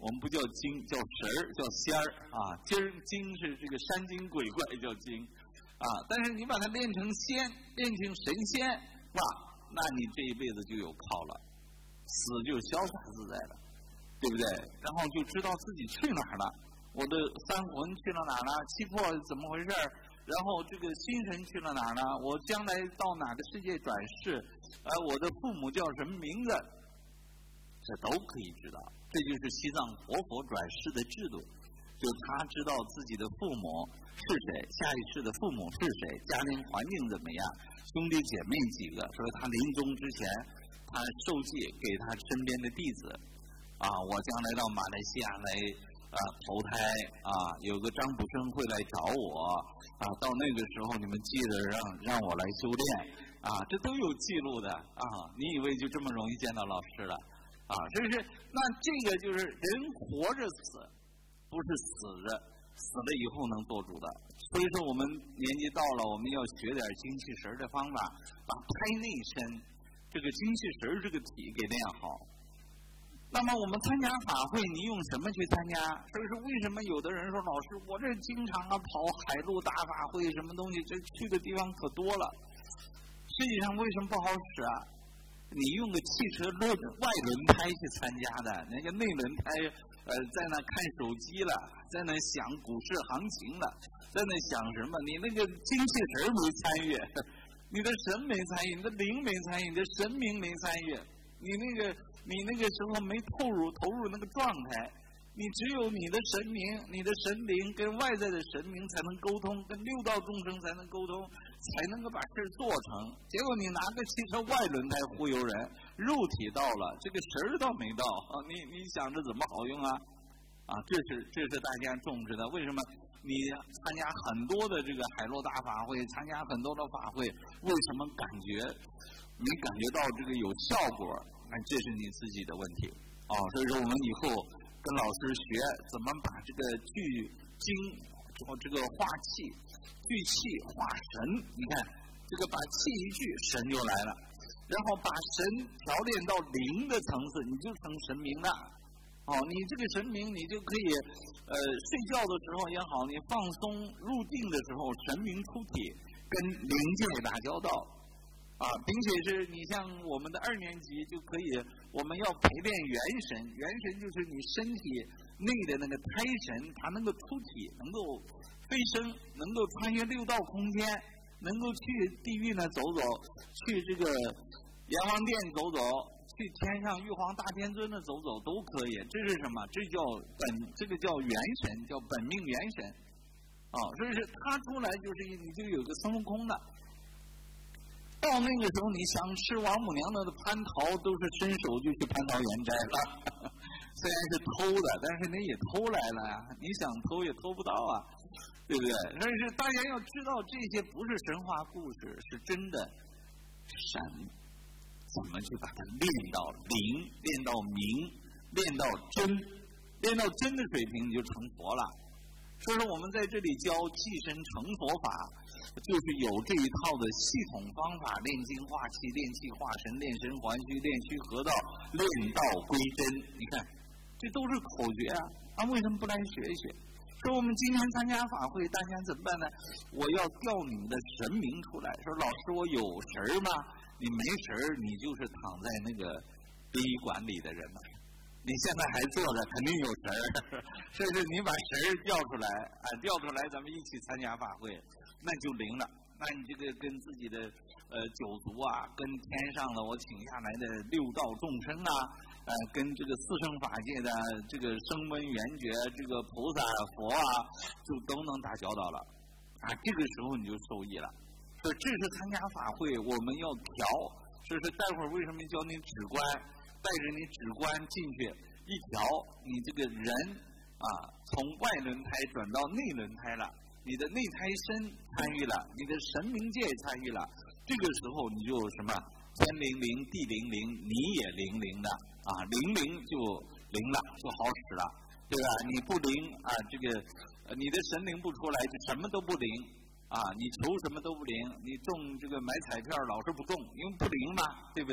我们不叫精，叫神儿，叫仙儿啊。精是这个山精鬼怪叫精啊，但是你把它练成仙，练成神仙，哇，那你这一辈子就有靠了，死就潇洒自在了，对不对？然后就知道自己去哪儿了，我的三魂去了哪儿了，七魄怎么回事儿？然后这个心神去了哪儿呢？我将来到哪个世界转世？我的父母叫什么名字？这都可以知道。这就是西藏活佛转世的制度，就他知道自己的父母是谁，下一世的父母是谁，家庭环境怎么样，兄弟姐妹几个。所以他临终之前，他受记给他身边的弟子，我将来到马来西亚来投胎有个张卜生会来找我到那个时候你们记得让我来修炼这都有记录的你以为就这么容易见到老师了那这个就是人活着死，不是死着，死了以后能做主的。所以说我们年纪到了，我们要学点精气神的方法，把胎内身这个精气神这个体给练好。那么我们参加法会，你用什么去参加？所以说为什么有的人说老师，我这经常跑海陆大法会，什么东西，这去的地方可多了。实际上为什么不好使啊？你用个汽车外轮胎去参加的，那个内轮胎在那看手机了，在那想股市行情了，在那想什么？你那个精气神没参与，你的神没参与，你的灵没参与，你的神明没参与，你那个时候没投入那个状态，你只有你的神明、你的神灵跟外在的神明才能沟通，跟六道众生才能沟通，才能够把事做成。结果你拿个汽车外轮胎忽悠人，肉体到了，这个神儿倒没到你想着怎么好用这是大家重视的。为什么你参加很多的这个海陆大法会，参加很多的法会，为什么没感觉到这个有效果？这是你自己的问题所以说我们以后跟老师学怎么把这个聚精这个化气，聚气化神。你看这个把气一聚，神就来了，然后把神调炼到灵的层次，你就成神明了你这个神明你就可以睡觉的时候也好，你放松入定的时候，神明出体跟灵界打交道并且是你像我们的2年级就可以，我们要陪练元神，元神就是你身体内的那个胎神，它能够出体，能够飞升，能够穿越6道空间，能够去地狱呢走走，去这个阎王殿走走，去天上玉皇大天尊的走走都可以。这是什么？这个叫元神，叫本命元神所以是他出来就是你就有个孙悟空的。到那个时候，你想吃王母娘娘的蟠桃，都是伸手就去蟠桃园摘了。虽然是偷的，但是你也偷来了呀，你想偷也偷不到对不对？所以是大家要知道，这些不是神话故事，是真的神。怎么去把它练到灵，练到明，练到真，练到真的水平，你就成佛了。所以说我们在这里教寄身成佛法，就是有这一套的系统方法，练精化气，练气化神，练神还虚，练虚合道，练道归真。你看这都是口诀为什么不来学一学？说我们今天参加法会，大家怎么办呢？我要调你们的神明出来，说老师我有神吗？你没神，你就是躺在那个殡仪馆里的人了。你现在还坐着，肯定有神所以是你把神调出来调出来，咱们一起参加法会，那就灵了。那你这个跟自己的九族跟天上的我请下来的6道众生跟这个四圣法界的这个声闻缘觉，这个菩萨佛就都能打交道了这个时候你就受益了。所以这是参加法会我们要调。所以说待会儿为什么教你指观，带着你指观进去一调，你这个人从外轮胎转到内轮胎了，你的内胎身参与了，你的神明界参与了，这个时候你就什么天灵灵地灵灵，你也灵灵的灵灵就灵了，就好使了，对吧？你不灵这个你的神灵不出来，就什么都不灵你求什么都不灵，你中这个买彩票老是不中，因为不灵嘛，对不对？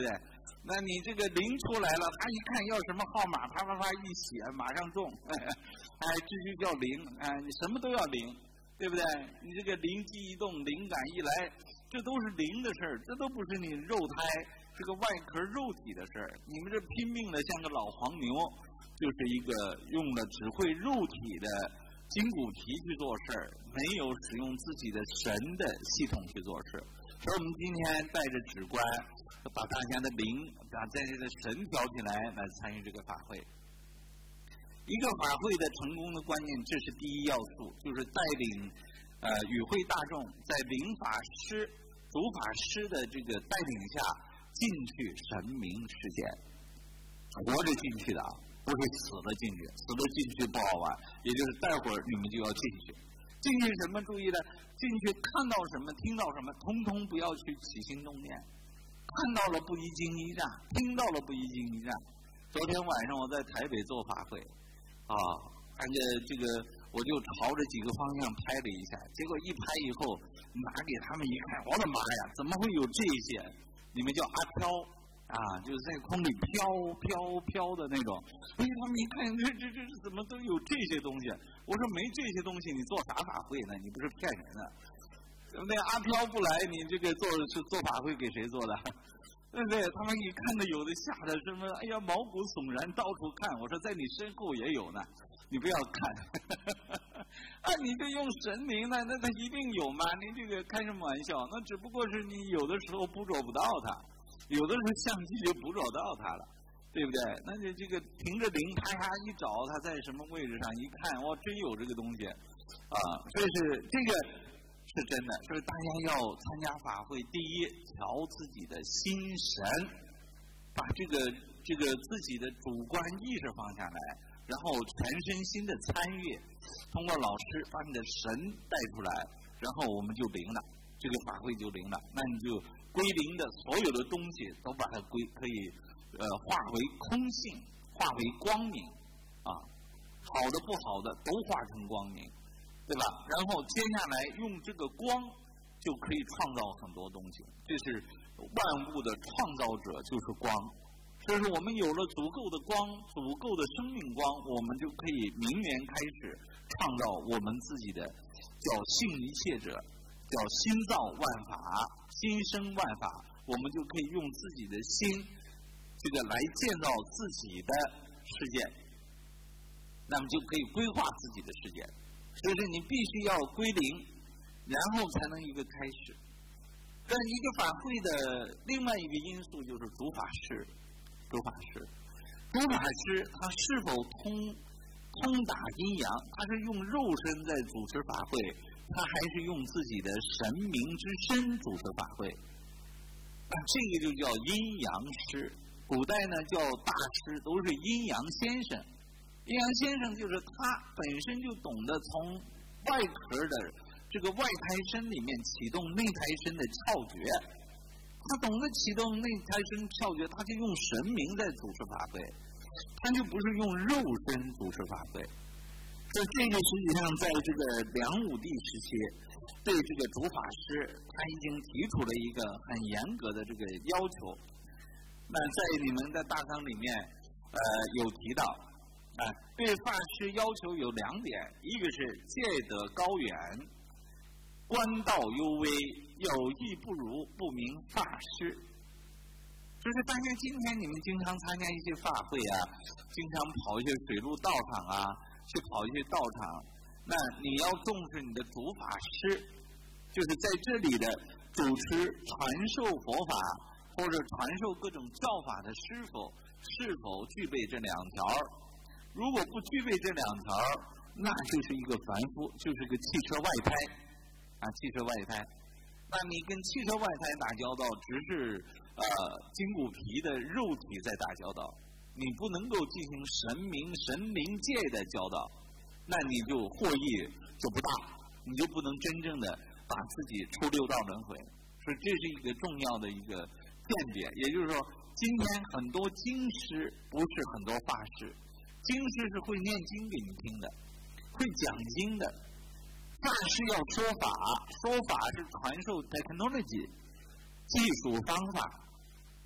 那你这个灵出来了，他一看要什么号码，啪啪啪一写，马上中，哎，这就叫灵，哎，你什么都要灵，对不对？你这个灵机一动，灵感一来，这都是灵的事儿，这都不是你肉胎这个外壳肉体的事儿。你们这拼命的像个老黄牛，就是一个用了只会肉体的筋骨皮去做事儿，没有使用自己的神的系统去做事。所以我们今天带着指关，把大家的灵，把在这个神调起来参与这个法会。一个法会的成功的关键，这是第一要素，就是带领与会大众在领法师、主法师的这个带领下进去神明世界，活着进去的，不是死了进去，死了进去不好玩，也就是待会儿你们就要进去。进去什么注意呢？进去看到什么听到什么，通通不要去起心动念。看到了不一惊一乍，听到了不一惊一乍。昨天晚上我在台北做法会，看着这个我就朝着几个方向拍了一下，结果一拍以后拿给他们一看，我的妈呀，怎么会有这些？你们叫阿飘就是在空里飘的那种。哎，他们一看这怎么都有这些东西？我说没这些东西，你做啥法会呢？你不是骗人的？那阿飘不来，你这个做法会给谁做的？对不对？他们一看到有的吓得什么，哎呀毛骨悚然，到处看。我说在你身后也有呢，你不要看。你这用神明呢，那他一定有嘛？你这个开什么玩笑？那只不过是你有的时候捕捉不到它，有的时候相机就捕捉到它了，对不对？那你这个凭着灵，啪啪一找，它在什么位置上一看，哇，真有这个东西所以是这个是真的。所以大家要参加法会，第一调自己的心神，把这个自己的主观意识放下来，然后全身心的参与，通过老师把你的神带出来，然后我们就灵了，这个法会就灵了。那你就归零的所有的东西都把它可以化为空性，化为光明好的不好的都化成光明，对吧？然后接下来用这个光就可以创造很多东西，这是万物的创造者就是光。所以说我们有了足够的光，足够的生命光，我们就可以明年开始创造我们自己的叫性一切者，叫心造万法，心生万法，我们就可以用自己的心这个来建造自己的世界，那么就可以规划自己的世界。所以说你必须要归零，然后才能一个开始。但一个法会的另外一个因素就是主法师。主法师他是否通达阴阳？他是用肉身在主持法会，他还是用自己的神明之身主持法会？这个就叫阴阳师。古代呢叫大师，都是阴阳先生。阴阳先生就是他本身就懂得从外壳的这个外胎身里面启动内胎身的窍诀。他懂得启动内胎身窍诀，他就用神明在主持法会，他就不是用肉身主持法会。所以这个实际上在这个梁武帝时期，对这个主法师他已经提出了一个很严格的这个要求。那在你们的大纲里面有提到对法师要求有2点，一个是戒德高远，官道幽微，有意不如，不明法师。就是大家今天你们经常参加一些法会经常跑一些水陆道场去跑一些道场，那你要重视你的主法师，就是在这里的主持传授佛法或者传授各种教法的师傅是否具备这2条。如果不具备这2条，那就是一个凡夫，就是个汽车外胎汽车外胎。那你跟汽车外胎打交道，只是筋骨皮的肉体在打交道，你不能够进行神灵界的交道，那你就获益就不大，你就不能真正的把自己出6道轮回。所以这是一个重要的一个见解。也就是说，今天很多经师不是很多法师，经师是会念经给你听的，会讲经的。法师要说法，说法是传授 technology 技术方法，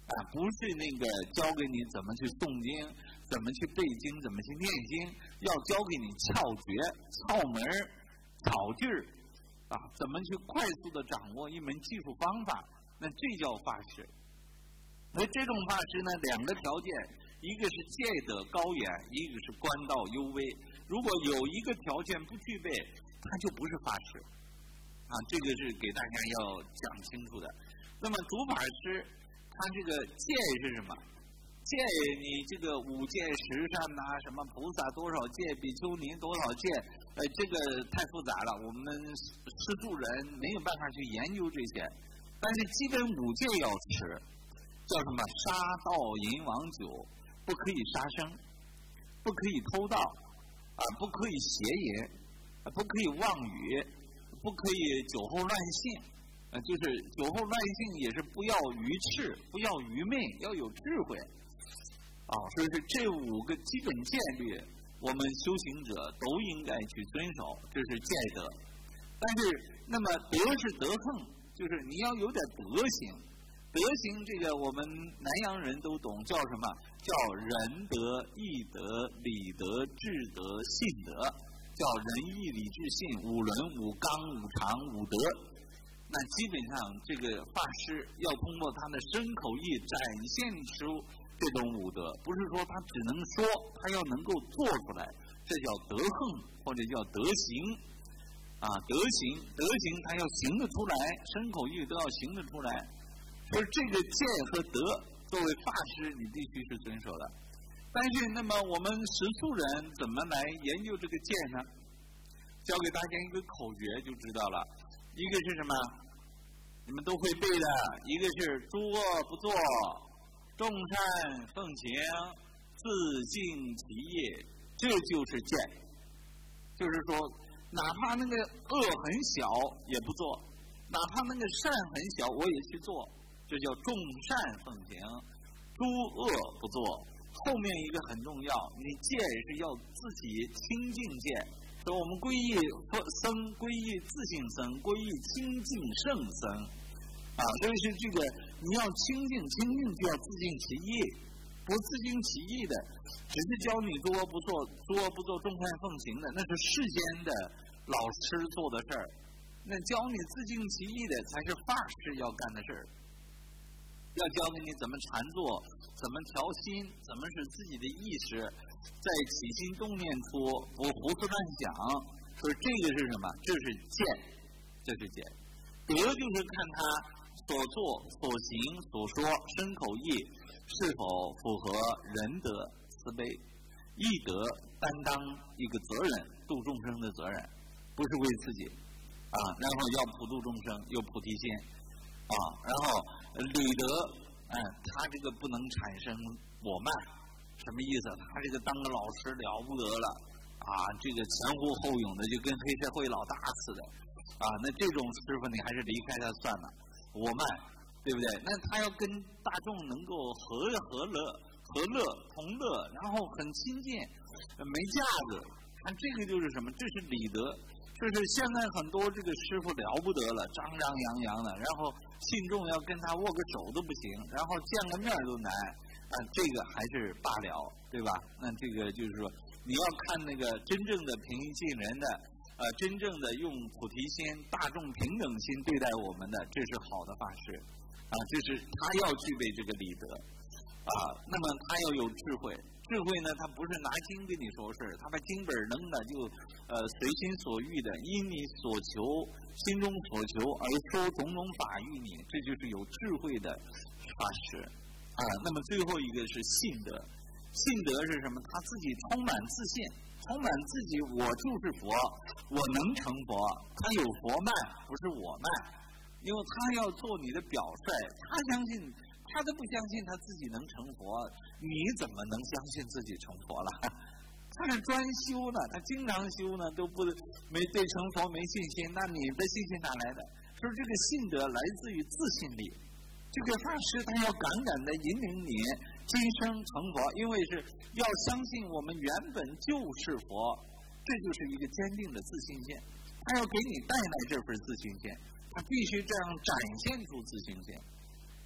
不是那个教给你怎么去诵经，怎么去背经，怎么去念经，要教给你窍诀、窍门、草劲儿，怎么去快速的掌握一门技术方法，那这叫法师。那这种法师呢，两个条件，一个是戒德高远，一个是官道幽微。如果有一个条件不具备，他就不是法师。这个是给大家要讲清楚的。那么主法师，他这个戒是什么？戒你这个五戒十善什么菩萨多少戒，比丘尼多少戒，这个太复杂了，我们世俗人没有办法去研究这些。但是基本五戒要持，叫什么？杀盗淫妄酒，不可以杀生，不可以偷盗，不可以邪淫，不可以妄语，不可以酒后乱性。就是酒后乱性也是不要愚痴，不要愚昧，要有智慧。所以是这5个基本戒律，我们修行者都应该去遵守，这是戒德。但是，那么德是德行，就是你要有点德行。德行这个我们南洋人都懂，叫什么？叫仁德、义德、礼德、智德、信德，叫仁义礼智信5伦5纲5常5德。那基本上这个法师要通过他的身口意展现出这种5德，不是说他只能说，他要能够做出来，这叫德行或者叫德行。德行他要行得出来，身口意都要行得出来。所以这个戒和德作为法师你必须是遵守的。但是那么我们食素人怎么来研究这个戒呢？教给大家一个口诀就知道了。一个是什么？你们都会背的。一个是诸恶不作，众善奉行，自净其业，这就是戒。就是说，哪怕那个恶很小也不做，哪怕那个善很小我也去做，这叫众善奉行，诸恶不做。后面一个很重要，你戒是要自己清净戒。所以我们皈依僧，皈依自性僧，皈依清净圣僧，所以是这个你要清净就要自净其意，不自净其意的，只是教你诸恶不作，众善奉行的，那是世间的老师做的事儿。那教你自净其意的，才是法师要干的事儿。要教给你怎么禅坐，怎么调心，怎么使自己的意识在起心动念处不胡思乱想。所以这个是什么？这是戒，这是戒。德就是看他所作所行所说身口意是否符合仁德慈悲。义德担当一个责任，度众生的责任，不是为自己然后要普度众生，有菩提心然后礼德他这个不能产生我慢。什么意思？他这个当个老师了不得了这个前呼后拥的，就跟黑社会老大似的那这种师傅你还是离开他算了，我慢，对不对？那他要跟大众能够和乐同乐，然后很亲近，没架子。看这个就是什么？这是礼德。就是现在很多这个师傅了不得了，张张扬扬的，然后信众要跟他握个手都不行，然后见个面都难这个还是罢了，对吧？那这个就是说，你要看那个真正的平易近人的真正的用菩提心、大众平等心对待我们的，这是好的法师这是他要具备这个礼德那么他要有智慧。智慧呢，他不是拿经跟你说事，他把经本扔了就随心所欲的，因你所求心中所求而说种种法于你，这就是有智慧的法师那么最后一个是信德。信德是什么？他自己充满自信，充满自己，我就是佛，我能成佛。他有佛慢，不是我慢，因为他要做你的表率，他相信。他都不相信他自己能成佛，你怎么能相信自己成佛了？他是专修呢，他经常修呢，都没对成佛没信心，那你的信心哪来的？说这个信德来自于自信力。这个法师他要敢敢的引领你今生成佛，因为是要相信我们原本就是佛，这就是一个坚定的自信心。他要给你带来这份自信心，他必须这样展现出自信心。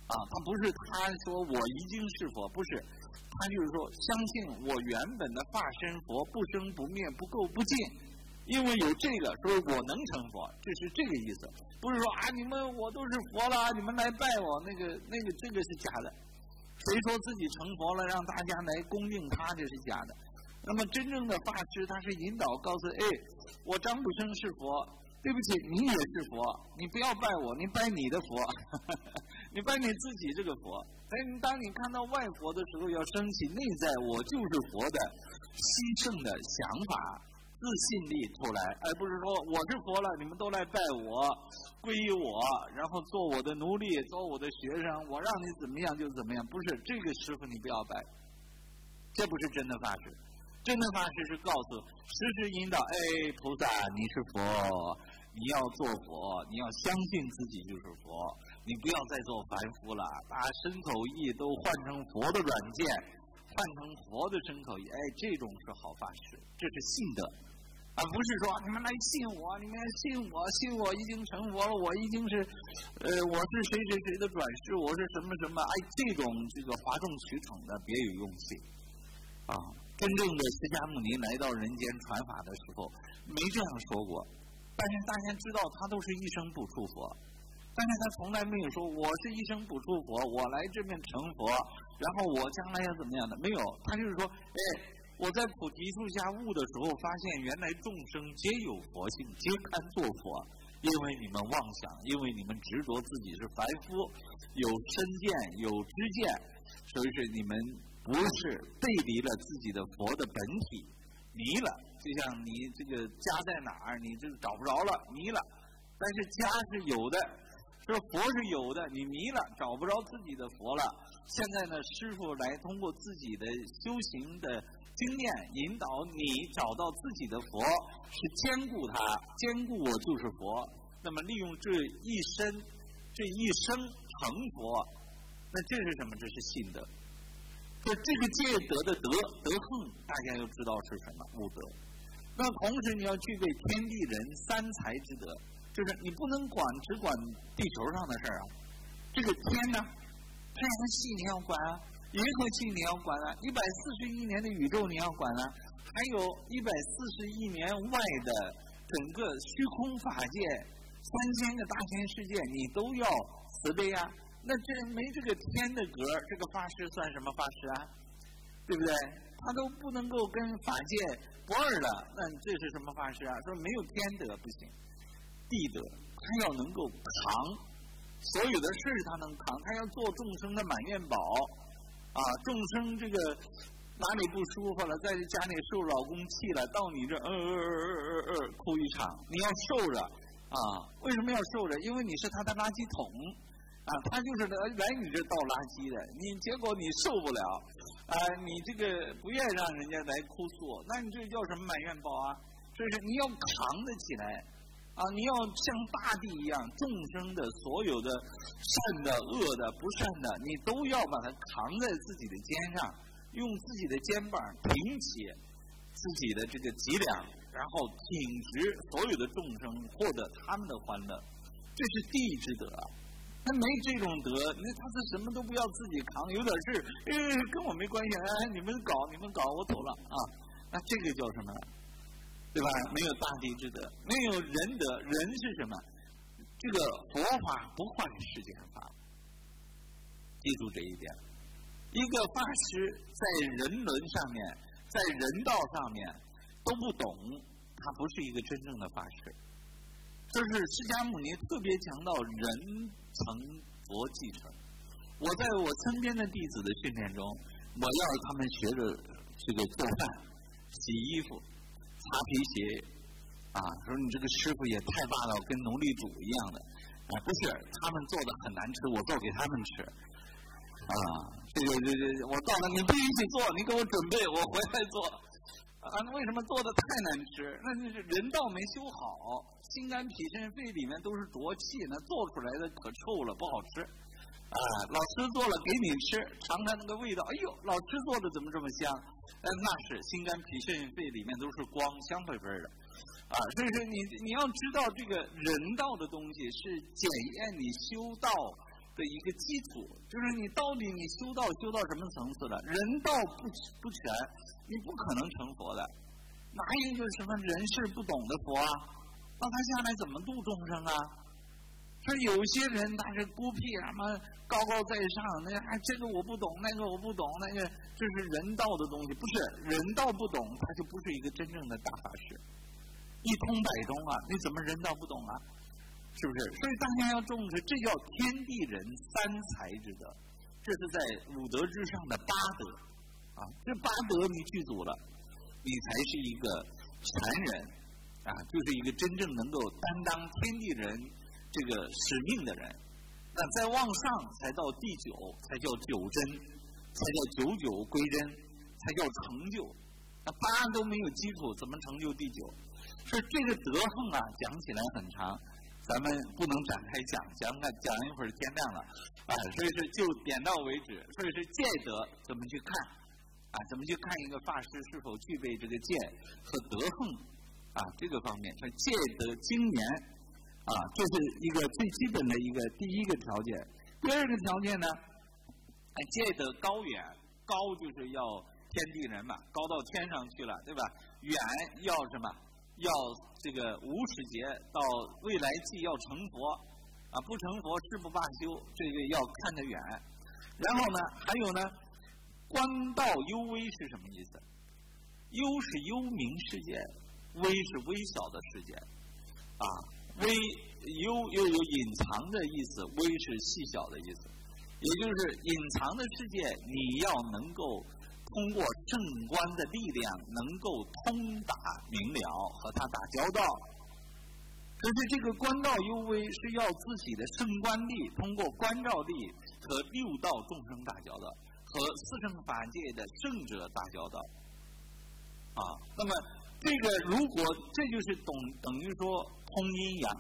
他不是他说我已经是佛，不是，他就是说相信我原本的化身佛，不生不灭，不垢不净，因为有这个，所以我能成佛，这是这个意思。不是说你们我都是佛了，你们来拜我，这个是假的。谁说自己成佛了，让大家来恭敬他，这是假的。那么真正的法师，他是引导告诉，我张卜生是佛，对不起，你也是佛，你不要拜我，你拜你的佛，你拜你自己这个佛。当你看到外佛的时候，要升起内在我就是佛的牺牲的想法、自信力出来，而不是说我是佛了，你们都来拜我、皈依我，然后做我的奴隶、做我的学生，我让你怎么样就怎么样。不是，这个师傅你不要拜，这不是真的法师。真的法师是告诉、时时引导，菩萨你是佛，你要做佛，你要相信自己就是佛，你不要再做凡夫了，把身口意都换成佛的软件，换成佛的身口意，这种是好法师，这是信德，而不是说你们来信我，你们来信我已经成佛了，我已经是我是谁谁谁的转世，我是什么什么，这种哗众取宠的别有用心真正的释迦牟尼来到人间传法的时候没这样说过，但是大家知道他都是一生不出佛，但是他从来没有说我是一生不出佛，我来这边成佛，然后我将来要怎么样的，没有，他就是说我在菩提树下悟的时候发现原来众生皆有佛性，皆堪做佛，因为你们妄想，因为你们执着自己是凡夫，有身见有知见，所以是你们不是背离了自己的佛的本体，迷了，就像你这个家在哪儿，你这找不着了，迷了。但是家是有的，说佛是有的，你迷了，找不着自己的佛了。现在呢，师父来通过自己的修行的经验，引导你找到自己的佛，是兼顾它，兼顾我就是佛。那么利用这一生成佛，那这是什么？这是信德。这个戒德的德行，大家又知道是什么？悟德。那同时你要具备天地人三才之德，就是你不能只管地球上的事儿这个天呢，太阳系你要管银河系你要管141年的宇宙你要管还有140亿年外的整个虚空法界3000个大千世界，你都要慈悲那这没这个天的格，这个法师算什么法师对不对？他都不能够跟法界不二了，那这是什么法师说没有天德不行，地德他要能够扛所有的事，他能扛，他要做众生的满愿宝众生这个哪里不舒服了，在家里受老公气了，到你这哭一场，你要受着为什么要受着？因为你是他的垃圾桶他就是来你这倒垃圾的，结果你受不了你这个不愿让人家来哭诉，那你这叫什么满愿宝所以说你要扛得起来你要像大地一样，众生的所有的善的、恶的、不善的，你都要把它扛在自己的肩上，用自己的肩膀挺起自己的这个脊梁，然后挺直所有的众生，获得他们的欢乐，这是地之德他没这种德，他是什么都不要自己扛，有点事跟我没关系你们搞我走了那这个叫什么？对吧？没有大地之德，没有人德。人是什么？这个佛法不换世间法，记住这一点。一个法师在人伦上面，在人道上面都不懂，他不是一个真正的法师。这是释迦牟尼特别强调人成佛继承。我在我身边的弟子的训练中，我要他们学着这个做饭、洗衣服、擦皮鞋说你这个师傅也太霸道，跟奴隶主一样的不是，他们做的很难吃，我做给他们吃这我到了你不允许做，你给我准备，我回来做为什么做的太难吃？那就是人道没修好，心肝脾肾肺里面都是浊气，那做出来的可臭了，不好吃老师做了给你吃，尝尝那个味道，哎呦，老师做的怎么这么香？那是心肝脾肾肺里面都是光，香喷喷的所以说你要知道这个人道的东西是检验你修道的一个基础，就是你到底你修道什么层次了？人道不全，你不可能成佛的。哪有一个什么人事不懂的佛啊？那他下来怎么度众生啊？说有些人他是孤僻，什么高高在上，那这个我不懂，那个我不懂，那个就是人道的东西，不是人道不懂，他就不是一个真正的大法师。一通百中啊，你怎么人道不懂啊？是不是？所以大家要重视，这叫天地人三才之德，这是在五德之上的八德啊。这八德你具足了，你才是一个禅人啊，就是一个真正能够担当天地人这个使命的人。那再往上才到第九，才叫九真，才叫九九归真，才叫成就。那八都没有基础，怎么成就第九？所以这个德行啊，讲起来很长。咱们不能展开讲一会儿天亮了，所以是就点到为止。所以是戒德怎么去看怎么去看一个法师是否具备这个戒和德行这个方面，是戒德精严这是一个最基本的一个第一个条件。第二个条件呢，戒德高远，高就是要天地人嘛，高到天上去了，对吧？远要什么？要这个无始劫到未来际要成佛不成佛誓不罢休，这个要看得远。然后呢，还有呢，观道幽微是什么意思？幽是幽冥世界，微是微小的世界微幽又有隐藏的意思，微是细小的意思。也就是隐藏的世界，你要能够通过正观的力量，能够通达明了，和他打交道。可是这个观道幽微是要自己的圣观力，通过观照力和六道众生打交道，和四圣法界的圣者打交道。那么这个如果这就是等于说通阴阳，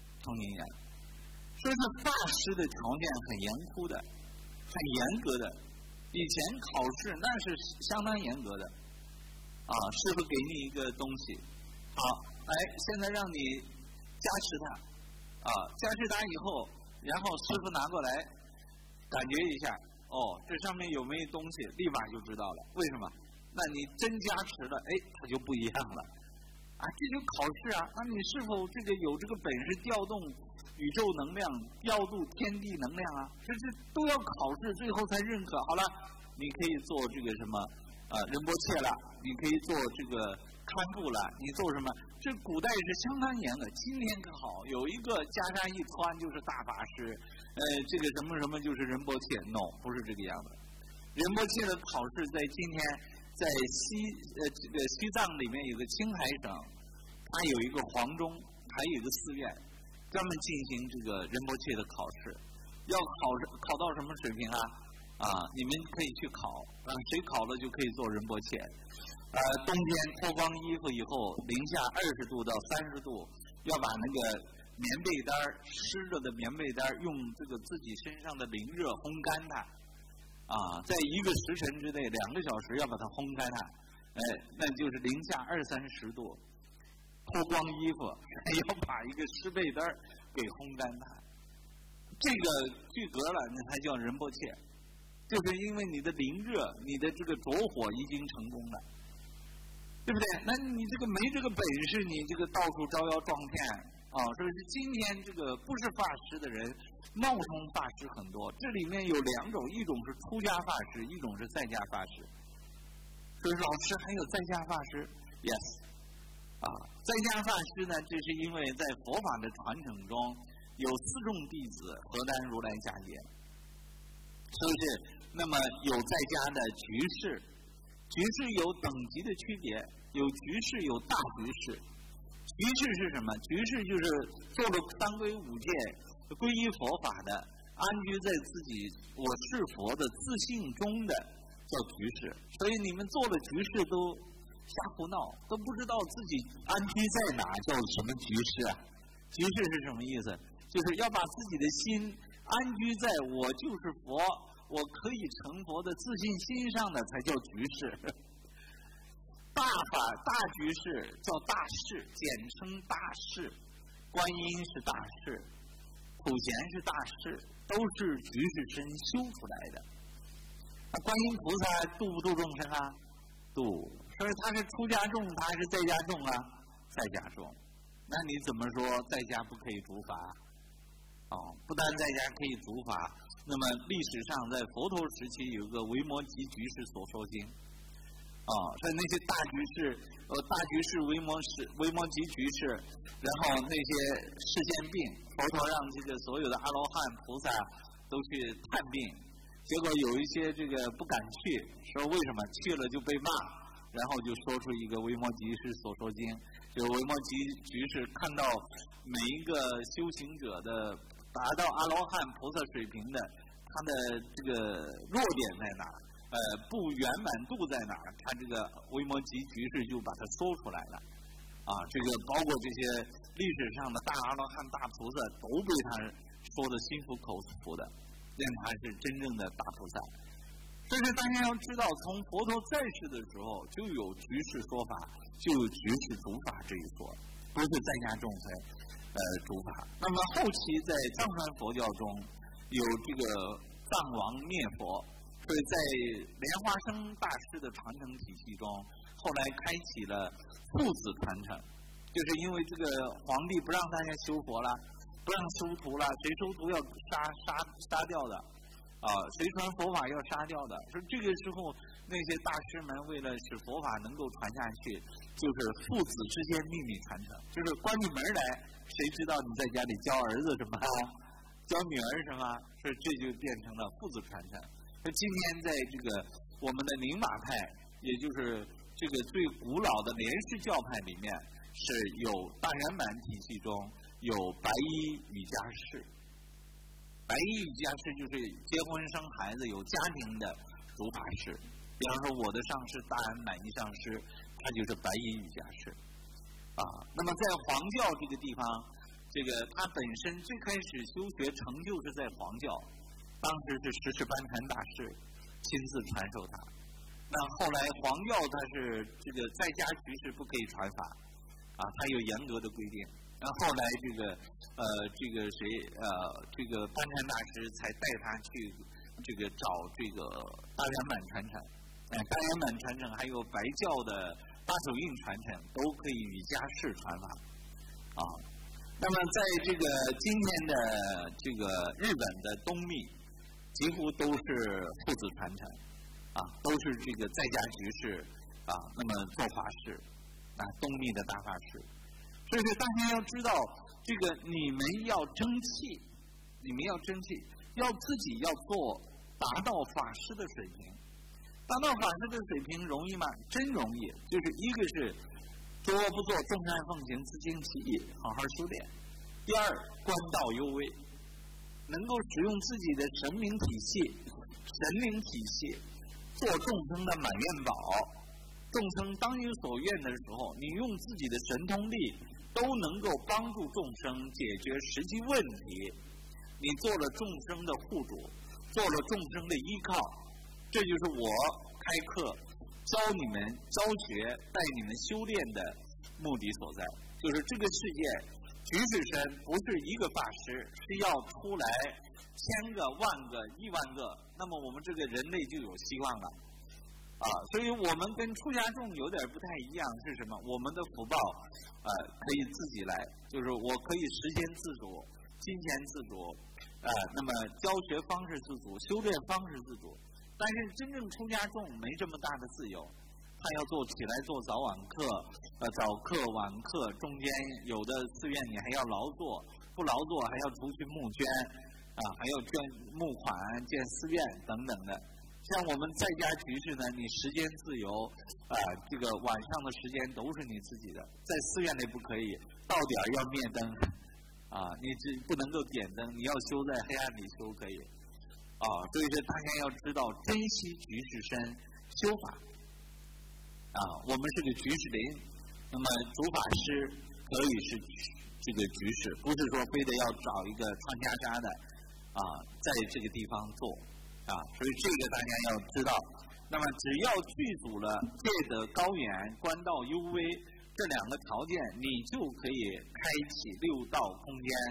所以说法师的条件很严酷的，很严格的。以前考试那是相当严格的师傅给你一个东西，好，现在让你加持它加持它以后，然后师傅拿过来感觉一下，这上面有没有东西，立马就知道了。为什么？那你真加持了，它就不一样了这就考试那你是否这个有这个本事调动宇宙能量，调度天地能量这是都要考试，最后才认可。好了，你可以做这个什么仁波切了，你可以做这个堪布了，你做什么？这古代是相当严的，今天可好，有一个袈裟一穿就是大法师，这个什么什么就是仁波切 ，no， 不是这个样子。仁波切的考试在今天在这个西藏里面有个青海省，它有一个皇中，还有一个寺院。专门进行这个仁波切的考试，要考到什么水平你们可以去考谁考了就可以做仁波切。冬天脱光衣服以后，零下20度到30度，要把那个棉被单湿着的棉被单用这个自己身上的淋热烘干它在1个时辰之内2个小时要把它烘干它，那就是零下20-30度。脱光衣服，要把一个湿被单给烘干它，这个具格了，那才叫仁波切。就是因为你的淋热，你的这个着火已经成功了，对不对？那你这个没这个本事，你这个到处招摇撞骗所以是今天这个不是法师的人，冒充法师很多。这里面有2种，一种是出家法师，一种是在家法师。所以老师还有在家法师 ，yes。在家法师呢，这是因为在佛法的传承中有4众弟子荷担如来家业，是不是？那么有在家的居士，局势有等级的区别，有局势有大局势。局势是什么？局势就是做了三皈五戒、皈依佛法的，安居在自己我是佛的自信中的，叫局势。所以你们做了局势都瞎胡闹，都不知道自己安居在哪，叫什么局势啊？局势是什么意思？就是要把自己的心安居在我就是佛，我可以成佛的自信心上的，才叫局势。大法大局势叫大事，简称大事。观音是大事， 普贤是大士，都是居士身修出来的。那观音菩萨度不度众生啊？度。所以他是出家众，他还是在家众啊？在家众。那你怎么说在家不可以主法？不但在家可以主法，那么历史上在佛陀时期有个维摩诘居士所说经，所以那些大居士、维摩诘居士，然后那些世间病，佛陀让这个所有的阿罗汉菩萨都去探病，结果有一些这个不敢去，说为什么去了就被骂，然后就说出一个维摩诘士所说经，就维摩诘居士看到每一个修行者的达到阿罗汉菩萨水平的，他的这个弱点在哪？不圆满度在哪？他这个维摩诘居士就把它说出来了。这个包括这些历史上的大阿罗汉、大菩萨，都被他说的心服口服的，认他是真正的大菩萨。但是大家要知道，从佛陀在世的时候就有居士说法，就有居士主法这一说，不是在家众才主法。那么后期在藏传佛教中有这个藏王灭佛，所以在莲花生大师的传承体系中，后来开启了父子传承，就是因为这个皇帝不让大家修佛了，不让收徒了，谁收徒要杀掉的。谁传佛法要杀掉的，说这个时候那些大师们为了使佛法能够传下去，就是父子之间秘密传承，就是关起门来，谁知道你在家里教儿子什么，教女儿什么，所以这就变成了父子传承。那今天在这个我们的宁玛派，也就是这个最古老的莲师教派里面，是有大圆满体系中有白衣瑜伽士。白衣瑜伽师就是结婚生孩子有家庭的主法师，比方说我的上师大安满意上师，他就是白衣瑜伽师。那么在黄教这个地方，这个他本身最开始修学成就是在黄教，当时是十世班禅大师亲自传授他。那后来黄教他是这个在家居士不可以传法，他有严格的规定。然后来这个班禅大师才带他去这个找这个大圆满传承，大圆满传承还有白教的大手印传承都可以瑜伽士传法。那么在这个今天的这个日本的东密，几乎都是父子传承，都是这个在家居士那么做法事，东密的大法师。所以说大家要知道，这个你们要争气，要自己要做达到法师的水平。达到法师的水平容易吗？真容易，就是一个是作不做，众善奉行，自净其意，好好修炼。第二，观道幽微，能够使用自己的神明体系、神灵体系，做众生的满愿宝。众生当有所愿的时候，你用自己的神通力都能够帮助众生解决实际问题，你做了众生的护主，做了众生的依靠，这就是我开课教你们教学带你们修炼的目的所在。就是这个世界居士身不是一个法师，是要出来1000个、万个、1万个，那么我们这个人类就有希望了。所以我们跟出家众有点不太一样，是什么？我们的福报可以自己来，就是我可以时间自主、金钱自主，那么教学方式自主、修炼方式自主。但是真正出家众没这么大的自由，他要起来做早晚课，早课晚课，中间有的寺院你还要劳作，不劳作还要出去募捐，还要捐募款建寺院等等的。像我们在家居士呢，你时间自由，这个晚上的时间都是你自己的，在寺院里不可以，到点要灭灯，你不能够点灯，你要修在黑暗里修可以，所以说大家要知道珍惜居士身修法，我们是个居士林，那么主法师可以是这个居士，不是说非得要找一个穿袈裟的，在这个地方做。所以这个大家要知道。那么只要具足了戒德高远、观道幽微这2个条件，你就可以开启6道空间，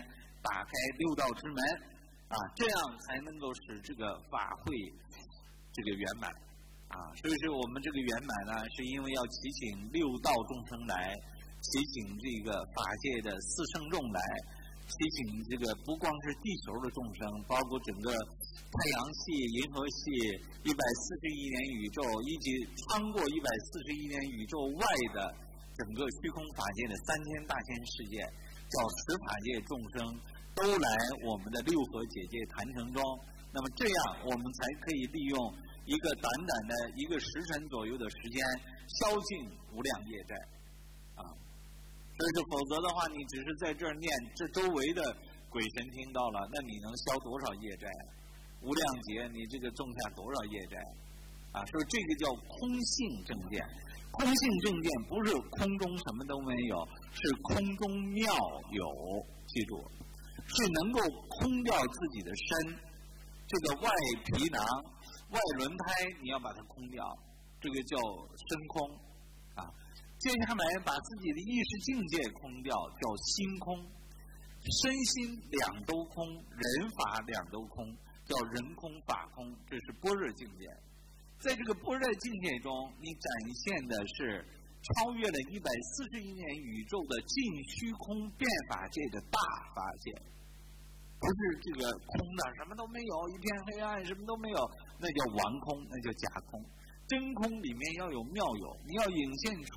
打开六道之门啊，这样才能够使这个法会这个圆满啊。所以说我们这个圆满呢，是因为要祈请六道众生来，祈请这个法界的四圣众来，祈请这个不光是地球的众生，包括整个太阳系、银河系140亿年宇宙，以及穿过140亿年宇宙外的整个虚空法界的3000大千世界，叫十法界众生都来我们的六合解界坛城中。那么这样我们才可以利用一个短短的1个时辰左右的时间，消尽无量业债啊。所以说，否则的话，你只是在这儿念，这周围的鬼神听到了，那你能消多少业债？无量劫，你这个种下多少业债？啊，所以这个叫空性正见。空性正见不是空中什么都没有，是空中妙有。记住，是能够空掉自己的身，这个外皮囊、外轮胎，你要把它空掉，这个叫身空啊。接下来把自己的意识境界空掉，叫心空，身心两都空，人法两都空，叫人空法空，这是般若境界。在这个般若境界中，你展现的是超越了140亿年宇宙的尽虚空变法界的大法界，不是这个空的什么都没有，一片黑暗什么都没有，那叫顽空，那叫假空。真空里面要有妙有，你要引现出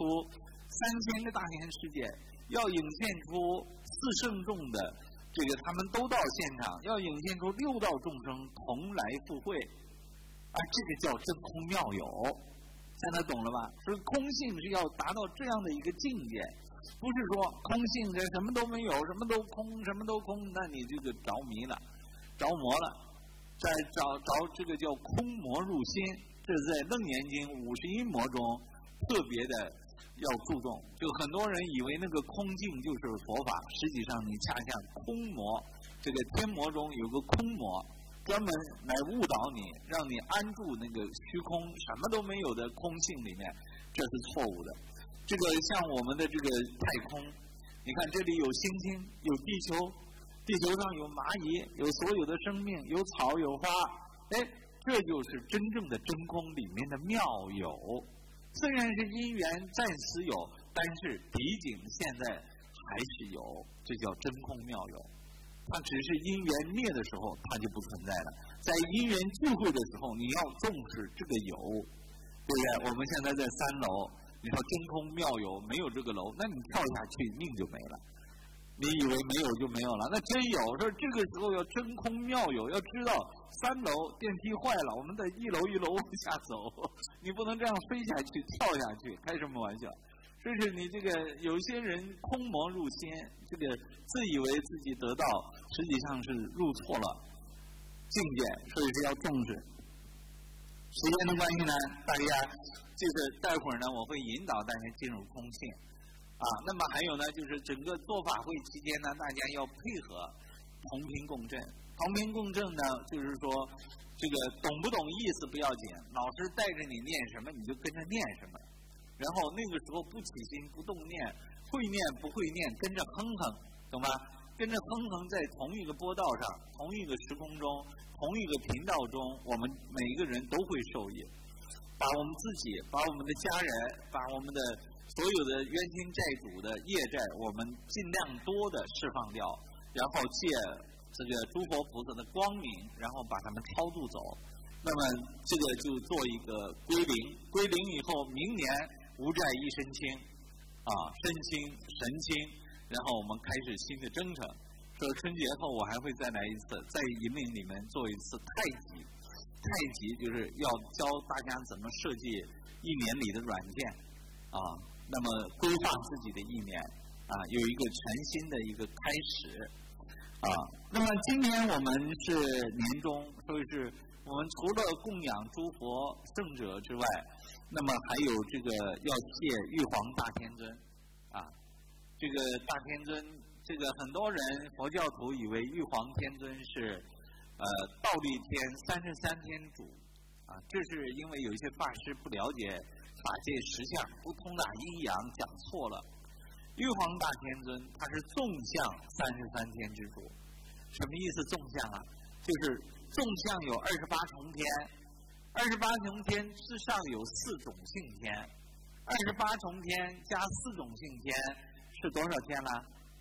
3000个大千世界，要引现出四圣众的这个他们都到现场，要引现出六道众生同来赴会啊，这个叫真空妙有，现在懂了吧？所以空性是要达到这样的一个境界，不是说空性这什么都没有，什么都空，什么都空，那你这个着迷了，着魔了，在着这个叫空魔入心。这是在《楞严经》51魔中特别的要注重，就很多人以为那个空境就是佛法，实际上你恰恰空魔，这个天魔中有个空魔，专门来误导你，让你安住那个虚空什么都没有的空性里面，这是错误的。这个像我们的这个太空，你看这里有星星，有地球，地球上有蚂蚁，有所有的生命，有草有花，哎。这就是真正的真空里面的妙有，虽然是因缘暂时有，但是毕竟现在还是有，这叫真空妙有。它只是因缘灭的时候，它就不存在了。在因缘聚会的时候，你要重视这个有，对不对？我们现在在3楼，你说真空妙有，没有这个楼，那你跳下去命就没了。你以为没有就没有了，那真有。说这个时候要真空妙有，要知道3楼电梯坏了，我们得一楼一楼往下走，你不能这样飞下去跳下去，开什么玩笑？所以是你这个有些人空魔入心，这个自以为自己得到，实际上是入错了境界，所以是要重视。时间的关系呢，大家就是待会儿呢，我会引导大家进入空性。啊，那么还有呢，就是整个做法会期间呢，大家要配合同频共振。同频共振呢，就是说这个懂不懂意思不要紧，老师带着你念什么，你就跟着念什么。然后那个时候不起心不动念，会念不会念，跟着哼哼，懂吧？跟着哼哼，在同一个波道上，同一个时空中，同一个频道中，我们每一个人都会受益。把我们自己，把我们的家人，把我们的所有的冤亲债主的业债，我们尽量多的释放掉，然后借这个诸佛菩萨的光明，然后把他们超度走。那么这个就做一个归零，归零以后，明年无债一身轻，啊，身轻神轻，然后我们开始新的征程。说春节后我还会再来一次，在引领里面做一次太极。太极就是要教大家怎么设计1年里的软件啊，那么规划自己的1年啊，有一个全新的一个开始啊。那么今年我们是年终，所以是我们除了供养诸佛圣者之外，那么还有这个要谢玉皇大天尊啊。这个大天尊，这个很多人佛教徒以为玉皇天尊是倒立天33天主啊，这是因为有一些法师不了解法界实相，不通达阴阳，讲错了。玉皇大天尊他是纵向33天之主， 什么意思？纵向啊，就是纵向有28重天，28重天之上有4种性天，28重天加4种性天是多少天了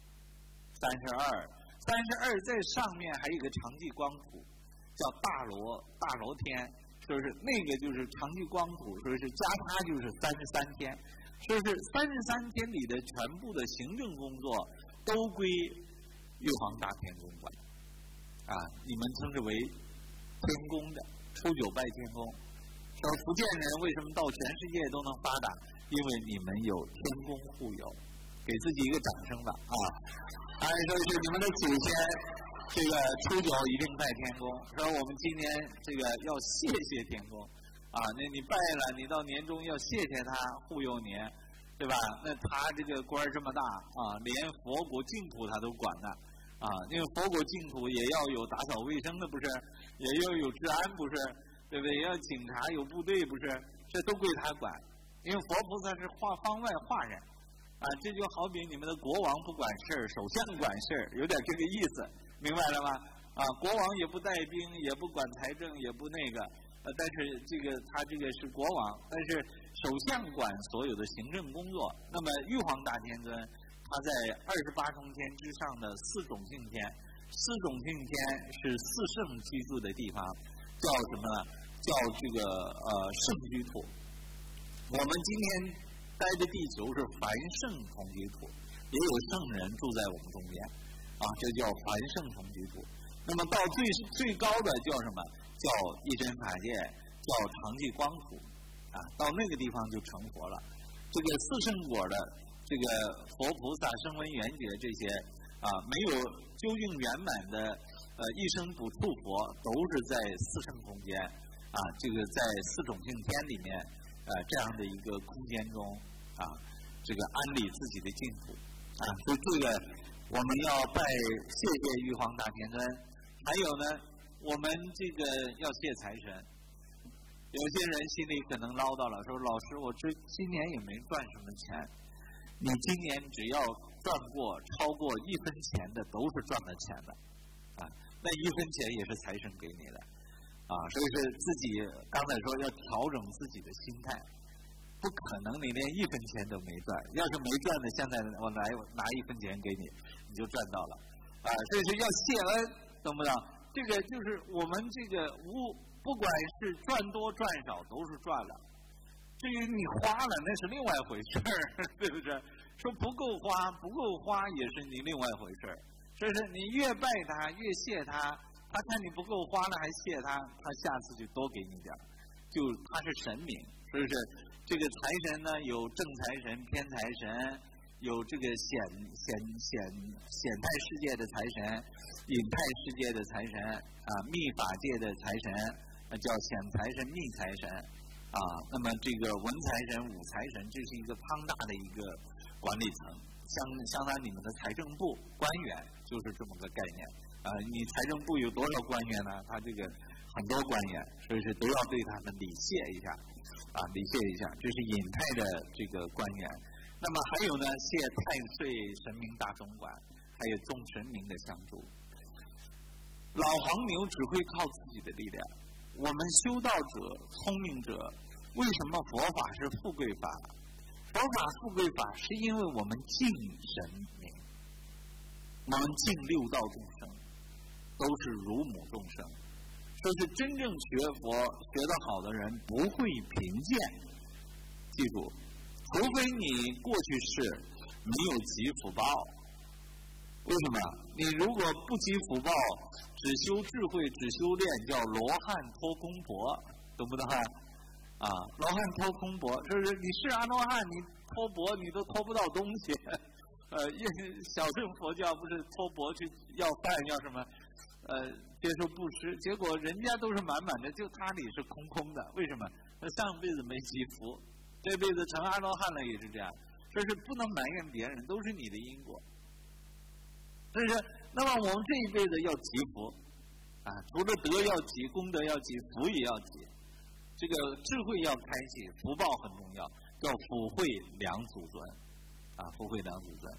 ？32在上面还有一个常寂光土，叫大罗天，说是那个就是常寂光土，说是加它就是33天，说是33天里的全部的行政工作都归玉皇大天宫管，啊，你们称之为天宫的，初九拜天宫。说福建人为什么到全世界都能发达？因为你们有天宫护佑，给自己一个掌声吧啊！按说是你们的祖先，这个初九一定拜天宫。说我们今年这个要谢谢天宫啊，那你拜了，你到年终要谢谢他护佑您，对吧？那他这个官这么大啊，连佛国净土他都管呢啊，因为佛国净土也要有打扫卫生的，不是？也要有治安，不是？对不对？也要警察有部队，不是？这都归他管，因为佛菩萨是方外化人。啊，这就好比你们的国王不管事儿，首相管事儿，有点这个意思，明白了吗？啊，国王也不带兵，也不管财政，也不那个，但是这个他这个是国王，但是首相管所有的行政工作。那么玉皇大天尊，他在28重天之上的4种性天，4种性天是4圣居住的地方，叫什么呢？叫这个圣居土。我们今天待的地球是凡圣同居土，也有圣人住在我们中间，啊，这叫凡圣同居土。那么到最高的叫什么？叫一真法界，叫常寂光土，啊，到那个地方就成佛了。这个4圣果的这个佛菩萨声闻缘觉这些啊，没有究竟圆满的一生补处佛，都是在4圣空间啊，这个在4种性天里面。这样的一个空间中啊，这个安理自己的净土啊，所以这个我们要拜谢玉皇大天尊。还有呢，我们这个要谢财神。有些人心里可能唠叨了，说老师，我这今年也没赚什么钱。你今年只要赚过超过1分钱的，都是赚了钱的啊，那1分钱也是财神给你的。啊，所以是自己刚才说要调整自己的心态，不可能你连1分钱都没赚，要是没赚的，现在我拿1分钱给你，你就赚到了，啊，所以是要谢恩，懂不懂？这个就是我们这个不管是赚多赚少都是赚了，至于你花了那是另外一回事儿，对不对？说不够花也是你另外一回事儿，所以说你越拜他越谢他。他看你不够花了还谢他，他下次就多给你点儿，就他是神明，所以是这个财神呢有正财神、偏财神，有这个显态世界的财神、隐态世界的财神啊，密法界的财神叫显财神、密财神啊。那么这个文财神、武财神，这是一个庞大的一个管理层，相当于你们的财政部官员，就是这么个概念。你财政部有多少官员呢？他这个很多官员，所以是都要对他们礼谢一下，啊，礼谢一下，这是隐态的这个官员。那么还有呢，谢太岁神明大总管，还有众神明的相助。老黄牛只会靠自己的力量，我们修道者、聪明者，为什么佛法是富贵法？佛法富贵法是因为我们敬神明，我们敬六道众生。都是如母众生，说是真正学佛学得好的人不会贫贱。记住，除非你过去世没有积福报。为什么？你如果不积福报，只修智慧，只修炼，叫罗汉托空婆，懂不懂啊？罗汉托空婆，就是你是阿罗汉，你托钵你都托不到东西。小乘佛教不是托钵去要饭要什么？接受布施，结果人家都是满满的，就他里是空空的。为什么？他上辈子没积福，这辈子成阿罗汉了也是这样。所以是不能埋怨别人，都是你的因果。所以说，那么我们这一辈子要积福啊，除了德要积，功德要积，福也要积。这个智慧要开启，福报很重要，叫福慧两祖尊啊，福慧两祖尊。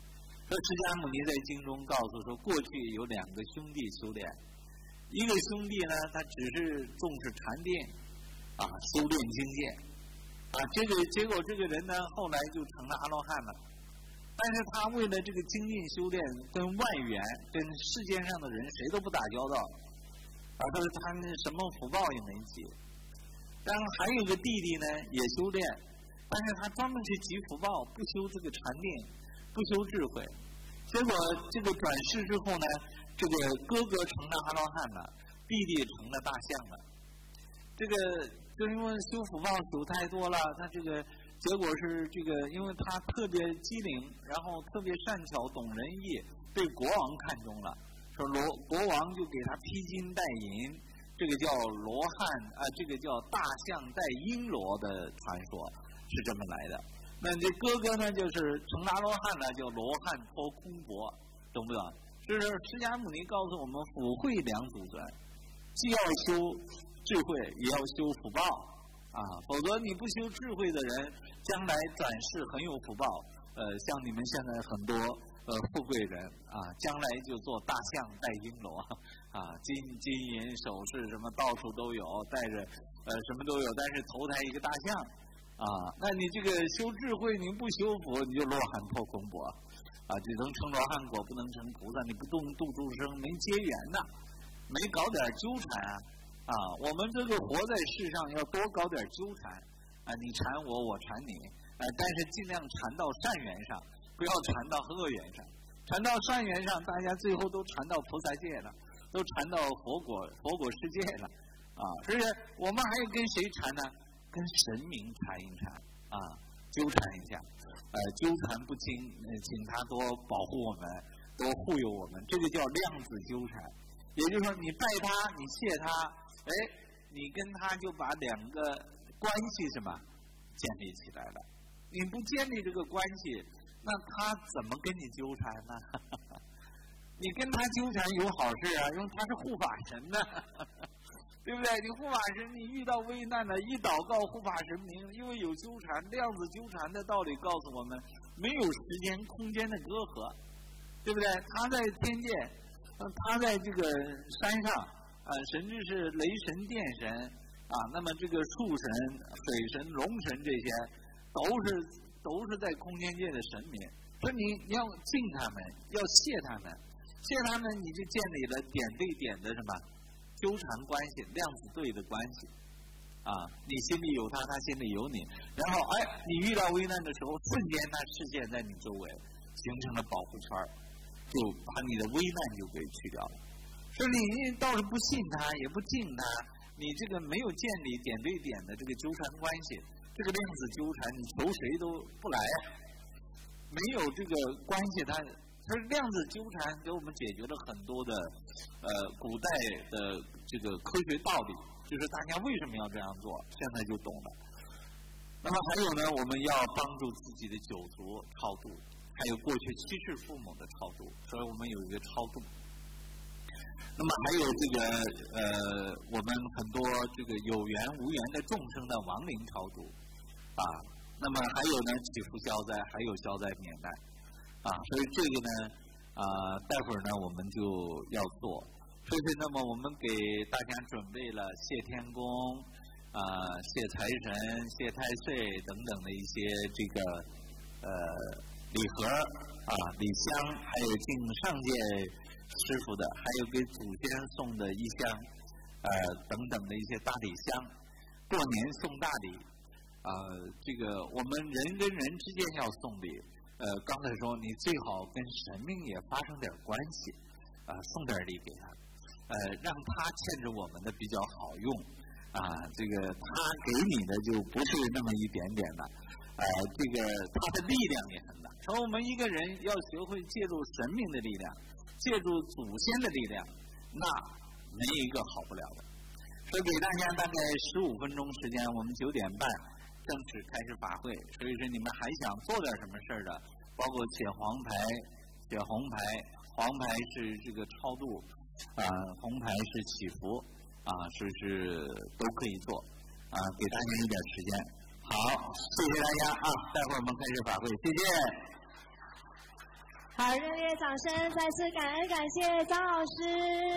说释迦牟尼在经中告诉说，过去有2个兄弟修炼，一个兄弟呢，他只是重视禅定，修炼境界，结果这个人呢，后来就成了阿罗汉了。但是他为了这个精进修炼，跟外缘、跟世界上的人谁都不打交道，他什么福报也没积。然后还有个弟弟呢，也修炼，但是他专门去积福报，不修这个禅定，不修智慧。结果这个转世之后呢，这个哥哥成了阿罗汉了，弟弟成了大象了。这个就是因为修福报修太多了，他这个结果是这个，因为他特别机灵，然后特别善巧懂人意，被国王看中了，说国王就给他披金戴银，这个叫罗汉这个叫大象戴璎珞的传说是这么来的。那这哥哥呢，就是成阿罗汉呢，叫罗汉托空钵，懂不懂？就是释迦牟尼告诉我们，福慧2祖尊，既要修智慧，也要修福报否则你不修智慧的人，将来转世很有福报。像你们现在很多富贵人将来就做大象戴璎珞金银首饰什么到处都有，带着什么都有，但是头抬一个大象那你这个修智慧，你不修福，你就罗汉破空钵只能成罗汉果，不能成菩萨。你不度众生，没结缘呐，没搞点纠缠我们这个活在世上要多搞点纠缠你缠我，我缠你但是尽量缠到善缘上，不要缠到恶缘上。缠到善缘上，大家最后都缠到菩萨界了，都缠到佛果世界了所以我们还要跟谁缠呢？跟神明缠一缠纠缠一下纠缠不清，请他多保护我们，多护佑我们，这个叫量子纠缠。也就是说，你拜他，你谢他，你跟他就把2个关系什么建立起来了。你不建立这个关系，那他怎么跟你纠缠呢？你跟他纠缠有好事因为他是护法神呢对不对？你护法神，你遇到危难了，一祷告护法神明，因为有纠缠，量子纠缠的道理告诉我们，没有时间空间的隔阂，对不对？他在天界他在这个山上甚至是雷神电神那么这个树神、水神、龙神这些都是在空间界的神明。说你要敬他们，要谢他们，你就建立了点对点的什么纠缠关系，量子对的关系你心里有他，他心里有你，然后你遇到危难的时候，瞬间他视线在你周围，形成了保护圈，就把你的危难就给去掉了。说你倒是不信他，也不敬他，你这个没有建立点对点的这个纠缠关系，这个量子纠缠，你求谁都不来没有这个关系，它量子纠缠给我们解决了很多的古代的这个科学道理，就是大家为什么要这样做，现在就懂了。那么还有呢，我们要帮助自己的九族超度，还有过去去世父母的超度，所以我们有一个超度。那么还有这个我们很多这个有缘无缘的众生的亡灵超度那么还有呢，祈福消灾，还有消灾免难所以这个呢待会儿呢我们就要做。所以那么我们给大家准备了谢天公谢财神、谢太岁等等的一些这个礼盒礼香，还有敬上界师傅的，还有给祖先送的一箱等等的一些大礼香。过年送大礼这个我们人跟人之间要送礼刚才说你最好跟神明也发生点关系送点礼给他让他牵着我们的比较好用这个他给你的就不是那么一点点的这个他的力量也很大。所以我们一个人要学会借助神明的力量，借助祖先的力量，那没一个好不了的。所以给大家大概15分钟时间，我们9点半正式开始法会。所以说你们还想做点什么事儿的，包括写黄牌、写红牌，黄牌是这个超度红牌是祈福是都可以做给大家一点时间。好，谢谢大家待会儿我们开始法会，谢谢。 好，热烈掌声，再次感谢张老师。